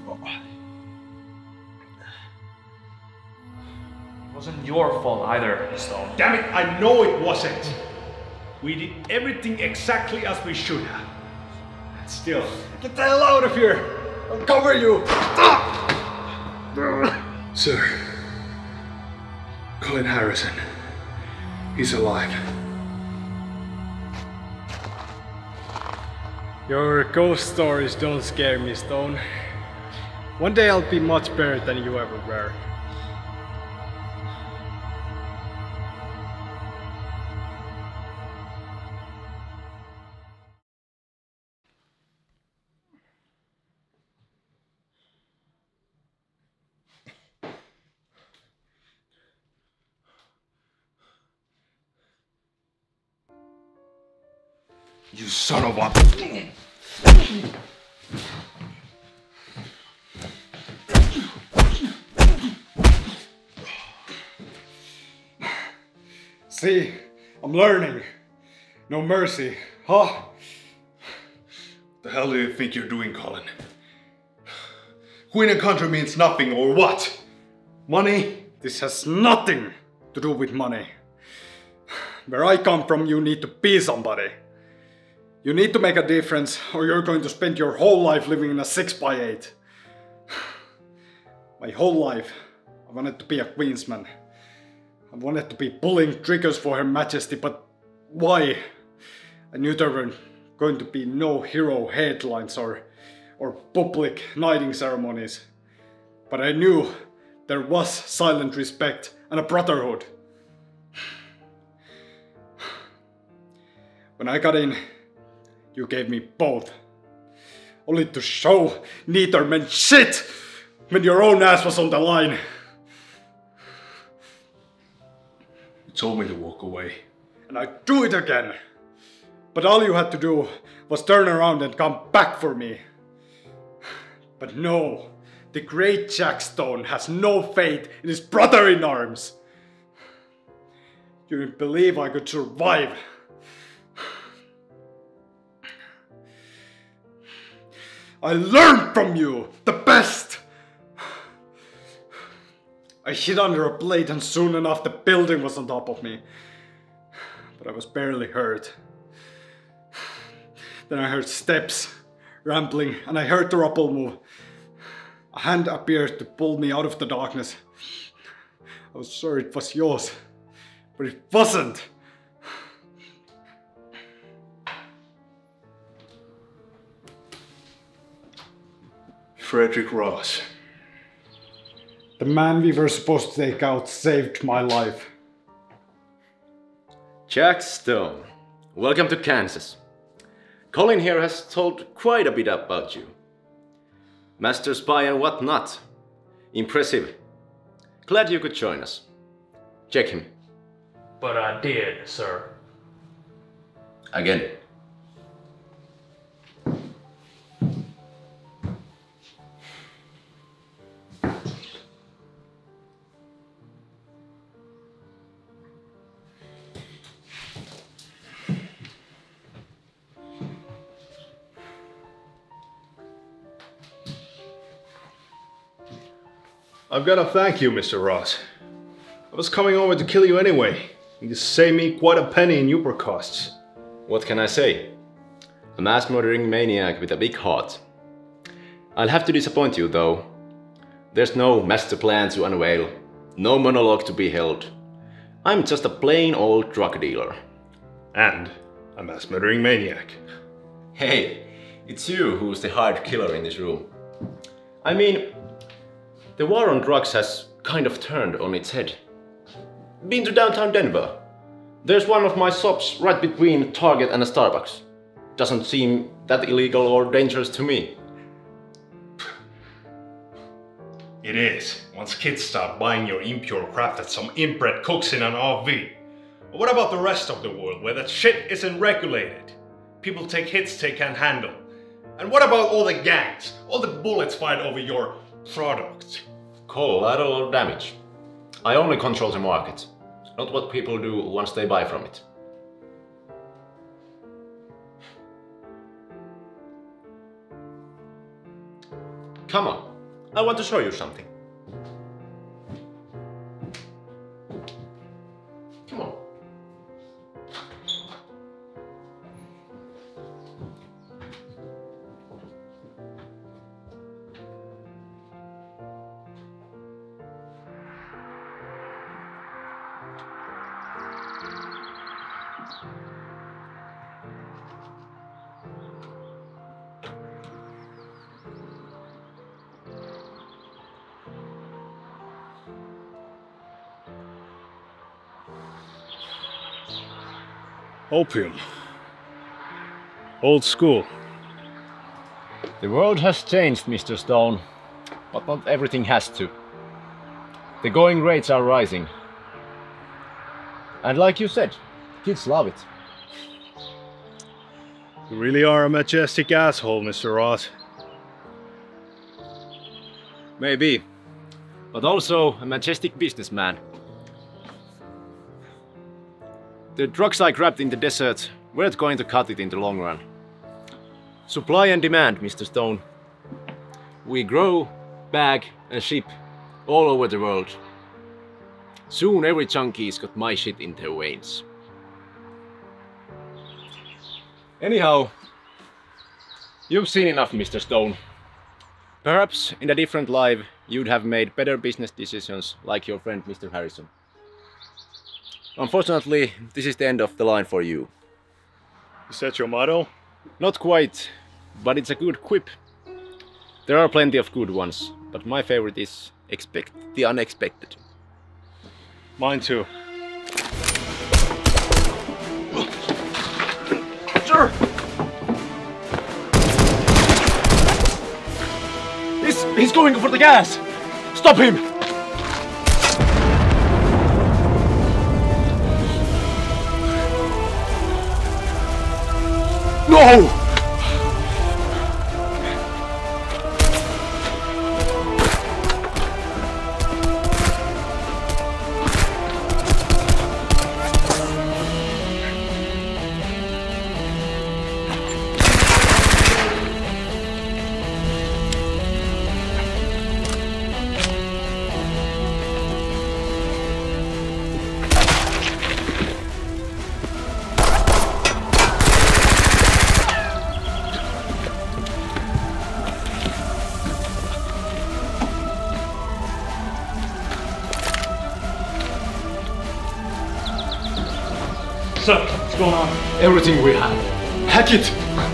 It wasn't your fault either, Stone. Damn it, I know it wasn't. We did everything exactly as we should have. And still, Get the hell out of here! I'll cover you! Sir, Colin Harrison, he's alive. Your ghost stories don't scare me, Stone. One day I'll be much better than you ever were. You son of a... See, I'm learning. No mercy, huh? The hell do you think you're doing, Colin? Queen and country means nothing, or what? Money? This has nothing to do with money. Where I come from, you need to be somebody. You need to make a difference, or you're going to spend your whole life living in a 6x8. My whole life, I wanted to be a queensman. I wanted to be pulling triggers for Her Majesty, but why? I knew there were going to be no hero headlines or public knighting ceremonies. But I knew there was silent respect and a brotherhood. When I got in, you gave me both. Only to show neither meant shit when your own ass was on the line. You told me to walk away. And I'd do it again. But all you had to do was turn around and come back for me. But no, the great Jack Stone has no faith in his brother in arms. You didn't believe I could survive. I learned from you, the best! I hid under a plate and soon enough the building was on top of me. But I was barely hurt. Then I heard steps, rambling, and I heard the rubble move. A hand appeared to pull me out of the darkness. I was sure it was yours, but it wasn't. Frederick Ross. The man we were supposed to take out saved my life. Jack Stone, welcome to Kansas. Colin here has told quite a bit about you. Master spy and whatnot. Impressive. Glad you could join us. Check him. But I did, sir. Again. I've got to thank you, Mr. Ross. I was coming over to kill you anyway. You saved me quite a penny in Uber costs. What can I say? A mass murdering maniac with a big heart. I'll have to disappoint you though. There's no master plan to unveil, no monologue to be held. I'm just a plain old drug dealer. And a mass murdering maniac. Hey, it's you who's the hard killer in this room. I mean, the war on drugs has kind of turned on its head. Been to downtown Denver? There's one of my shops right between Target and a Starbucks. Doesn't seem that illegal or dangerous to me. It is, once kids start buying your impure crap that some inbred cooks in an RV. But what about the rest of the world where that shit isn't regulated? People take hits they can't handle. And what about all the gangs? All the bullets fired over your product? Collateral damage. I only control the market, not what people do once they buy from it. Come on, I want to show you something. Come on. Opium. Old school. The world has changed, Mr. Stone, but not everything has to. The going rates are rising. And like you said, kids love it. You really are a majestic asshole, Mr. Ross. Maybe, but also a majestic businessman. The drugs I grabbed in the desert weren't going to cut it in the long run. Supply and demand, Mr. Stone. We grow, bag and ship all over the world. Soon every junkie's got my shit in their veins. Anyhow, you've seen enough, Mr. Stone. Perhaps in a different life you'd have made better business decisions like your friend Mr. Harrison. Unfortunately, this is the end of the line for you. Is that your motto? Not quite, but it's a good quip. There are plenty of good ones, but my favorite is expect the unexpected. Mine too. Sir! He's going for the gas! Stop him! No! What's up? What's going on? Everything we have. Hack it!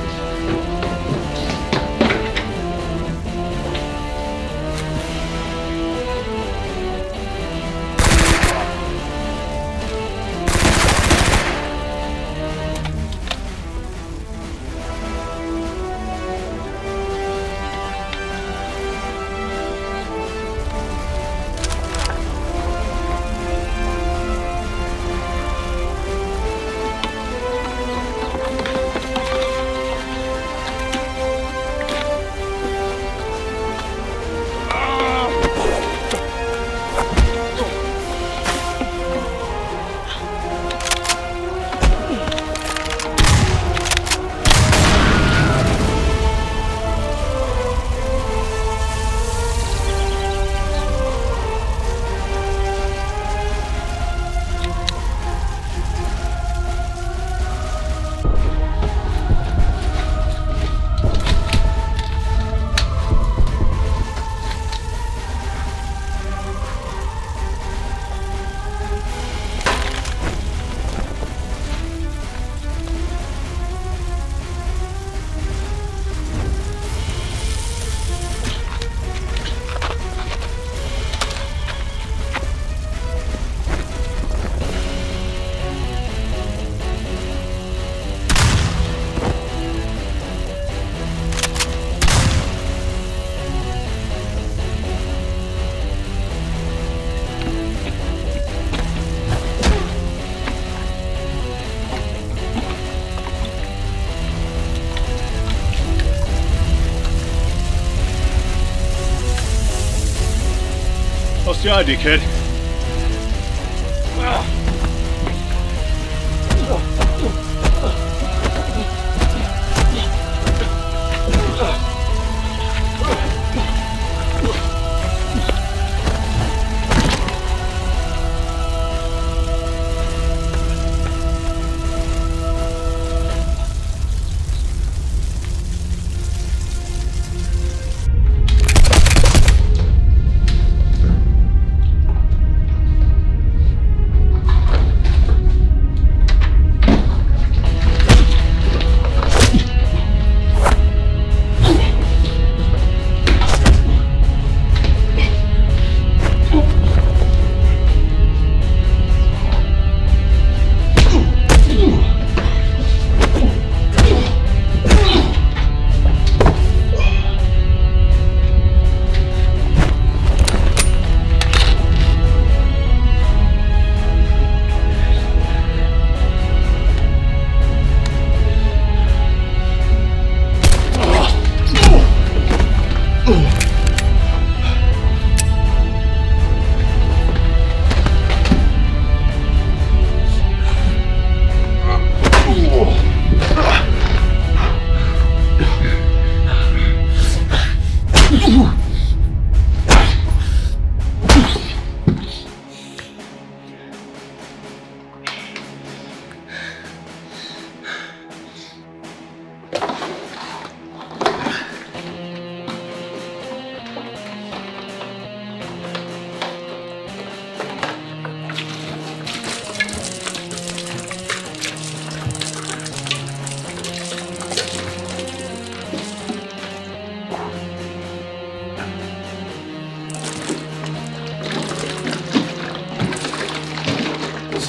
What's the idea, kid?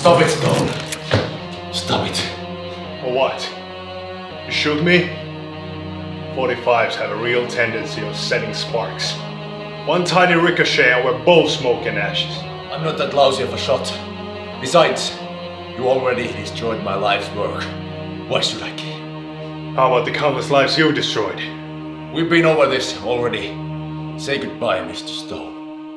Stop it, Stone. Stop it. Or what? You shoot me? 45s have a real tendency of setting sparks. One tiny ricochet and we're both smoke and ashes. I'm not that lousy of a shot. Besides, you already destroyed my life's work. Why should I care? How about the countless lives you've destroyed? We've been over this already. Say goodbye, Mr. Stone.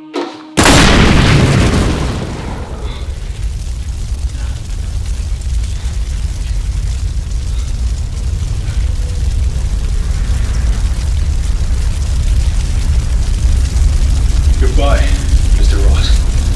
Goodbye, Mr. Ross.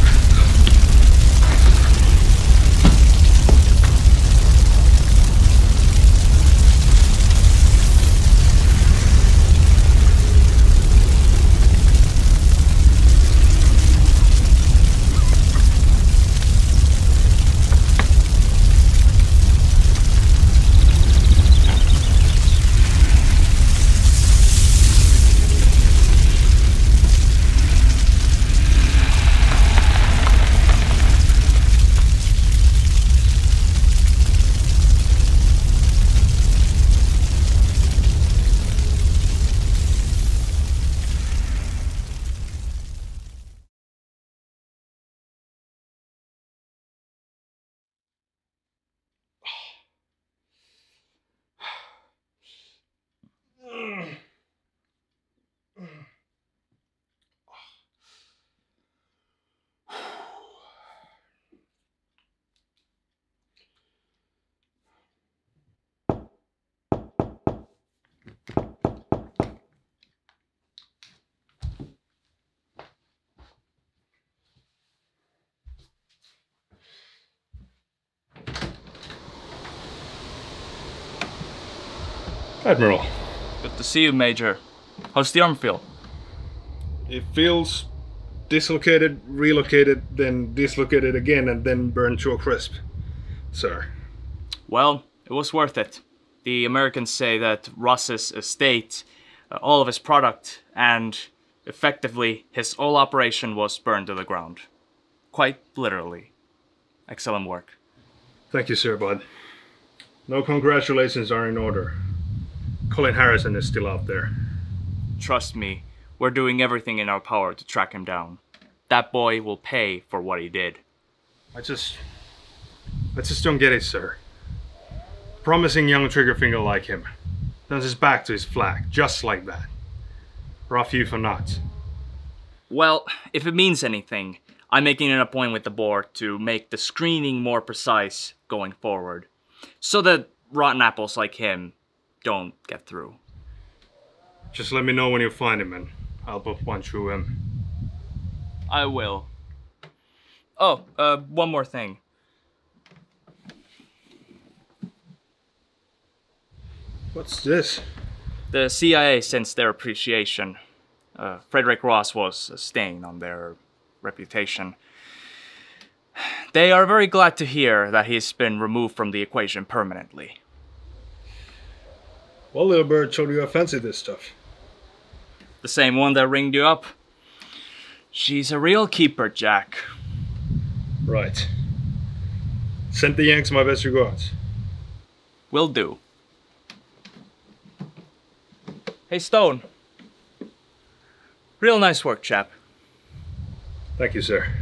Admiral. Good to see you, Major. How's the arm feel? It feels dislocated, relocated, then dislocated again, and then burned to a crisp, sir. Well, it was worth it. The Americans say that Ross's estate, all of his product, and effectively his whole operation was burned to the ground. Quite literally. Excellent work. Thank you, sir, bud. No congratulations are in order. Colin Harrison is still out there. Trust me, we're doing everything in our power to track him down. That boy will pay for what he did. I just don't get it, sir. Promising young triggerfinger like him turns his back to his flag, just like that. Rough you for nuts. Well, if it means anything, I'm making an appointment with the board to make the screening more precise going forward, so that rotten apples like him don't get through. Just let me know when you find him and I'll put one through him. I will. Oh, one more thing. What's this? The CIA sensed their appreciation. Frederick Ross was a stain on their reputation. They are very glad to hear that he's been removed from the equation permanently. What little bird told you I fancy this stuff? The same one that ringed you up. She's a real keeper, Jack. Right. Send the Yanks my best regards. Will do. Hey, Stone. Real nice work, chap. Thank you, sir.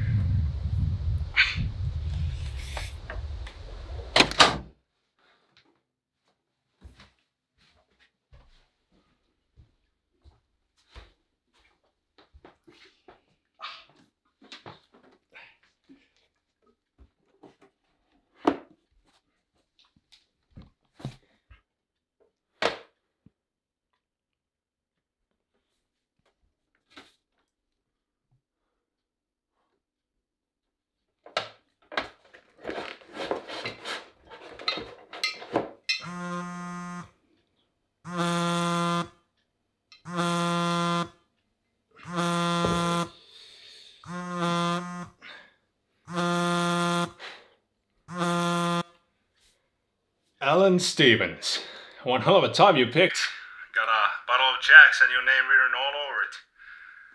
Alan Stevens. One hell of a time you picked. Got a bottle of Jack's and your name written all over it.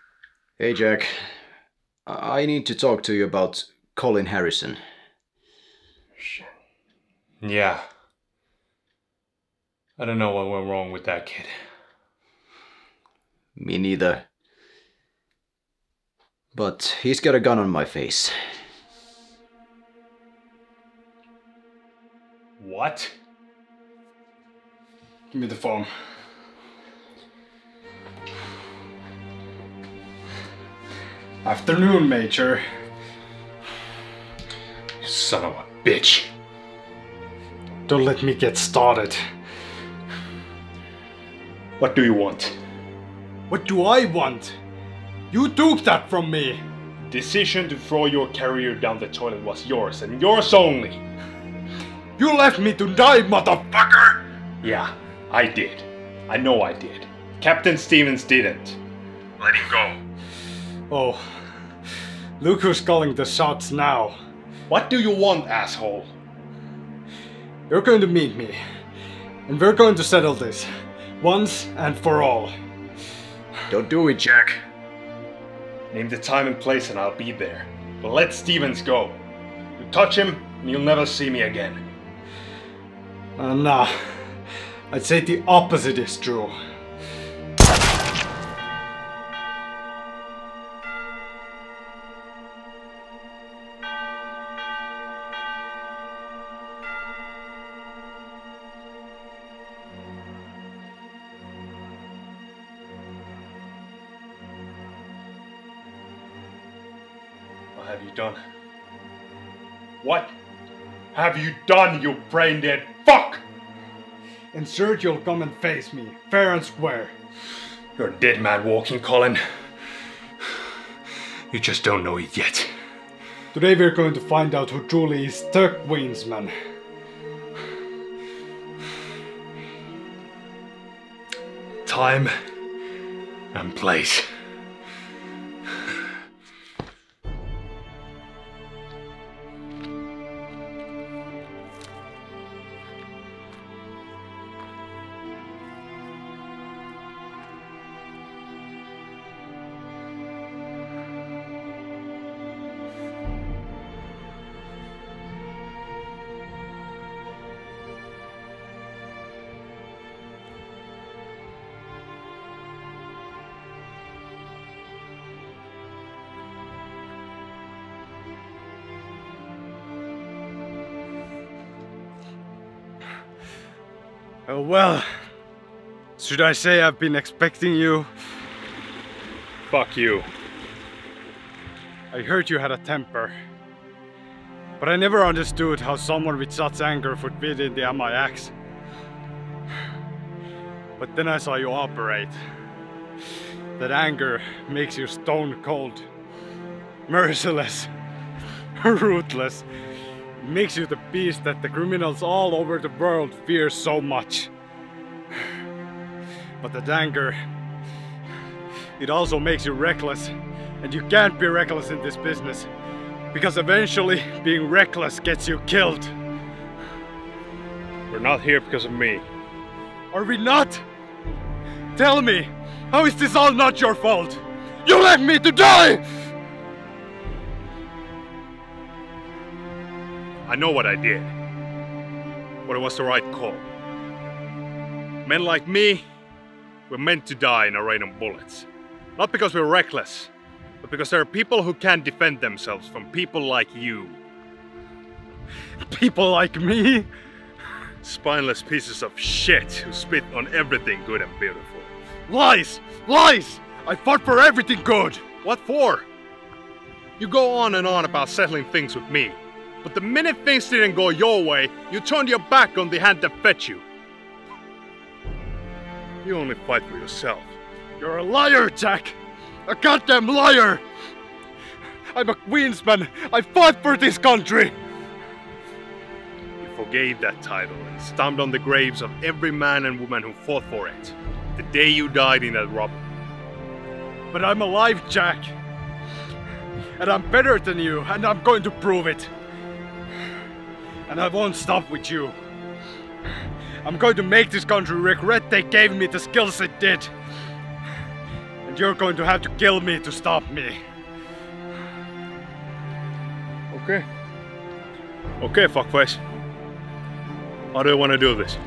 Hey Jack, I need to talk to you about Colin Harrison. shit. Yeah. I don't know what went wrong with that kid. Me neither. But he's got a gun on my face. What? Give me the phone. Afternoon, Major. You son of a bitch. Don't let me get started. What do you want? What do I want? You took that from me! The decision to throw your carrier down the toilet was yours, and yours only. You left me to die, motherfucker! Yeah, I did. I know I did. Captain Stevens didn't. Let him go. Oh, look who's calling the shots now. What do you want, asshole? You're going to meet me, and we're going to settle this, once and for all. Don't do it, Jack. Name the time and place and I'll be there. But let Stevens go. You touch him, and you'll never see me again. Nah, I'd say the opposite is true. What have you done? What have you done, you brain-dead fuck? And sure you'll come and face me, fair and square. You're a dead man walking, Colin. You just don't know it yet. Today we're going to find out who truly is the Queensman. Time and place. Oh well, should I say I've been expecting you? Fuck you. I heard you had a temper. But I never understood how someone with such anger would fit in the MI6. But then I saw you operate. That anger makes you stone cold, merciless, ruthless. It makes you the beast that the criminals all over the world fear so much. But that anger, it also makes you reckless. And you can't be reckless in this business. Because eventually, being reckless gets you killed. We're not here because of me. Are we not? Tell me, how is this all not your fault? You left me to die! I know what I did. But it was the right call. Men like me, we're meant to die in a rain of bullets. Not because we're reckless, but because there are people who can't defend themselves from people like you. People like me? Spineless pieces of shit who spit on everything good and beautiful. Lies! Lies! I fought for everything good! What for? You go on and on about settling things with me. But the minute things didn't go your way, you turned your back on the hand that fed you. You only fight for yourself. You're a liar, Jack! A goddamn liar! I'm a Queensman! I fought for this country! You forgave that title and stomped on the graves of every man and woman who fought for it. The day you died in that robbery. But I'm alive, Jack! And I'm better than you, and I'm going to prove it! And I won't stop with you. I'm going to make this country regret they gave me the skills it did. And you're going to have to kill me to stop me. Okay. Okay, fuckface. How do you want to do this?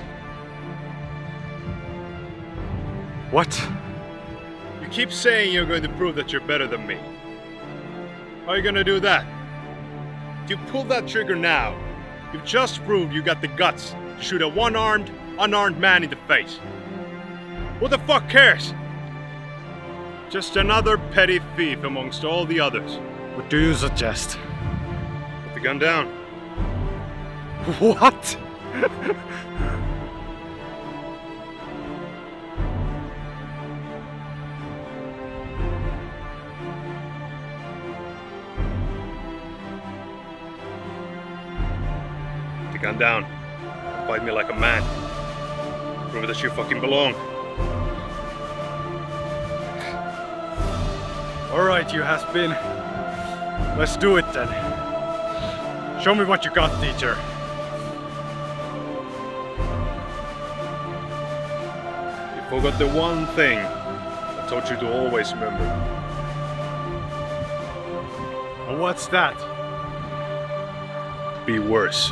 What? You keep saying you're going to prove that you're better than me. How are you gonna do that? If you pull that trigger now, you've just proved you got the guts to shoot a one-armed, unarmed man in the face. Who the fuck cares? Just another petty thief amongst all the others. What do you suggest? Put the gun down. What? Put the gun down. Fight me like a man. Prove that you fucking belong. Alright, you has been. Let's do it then. Show me what you got, teacher. You forgot the one thing I taught you to always remember. And what's that? Be worse.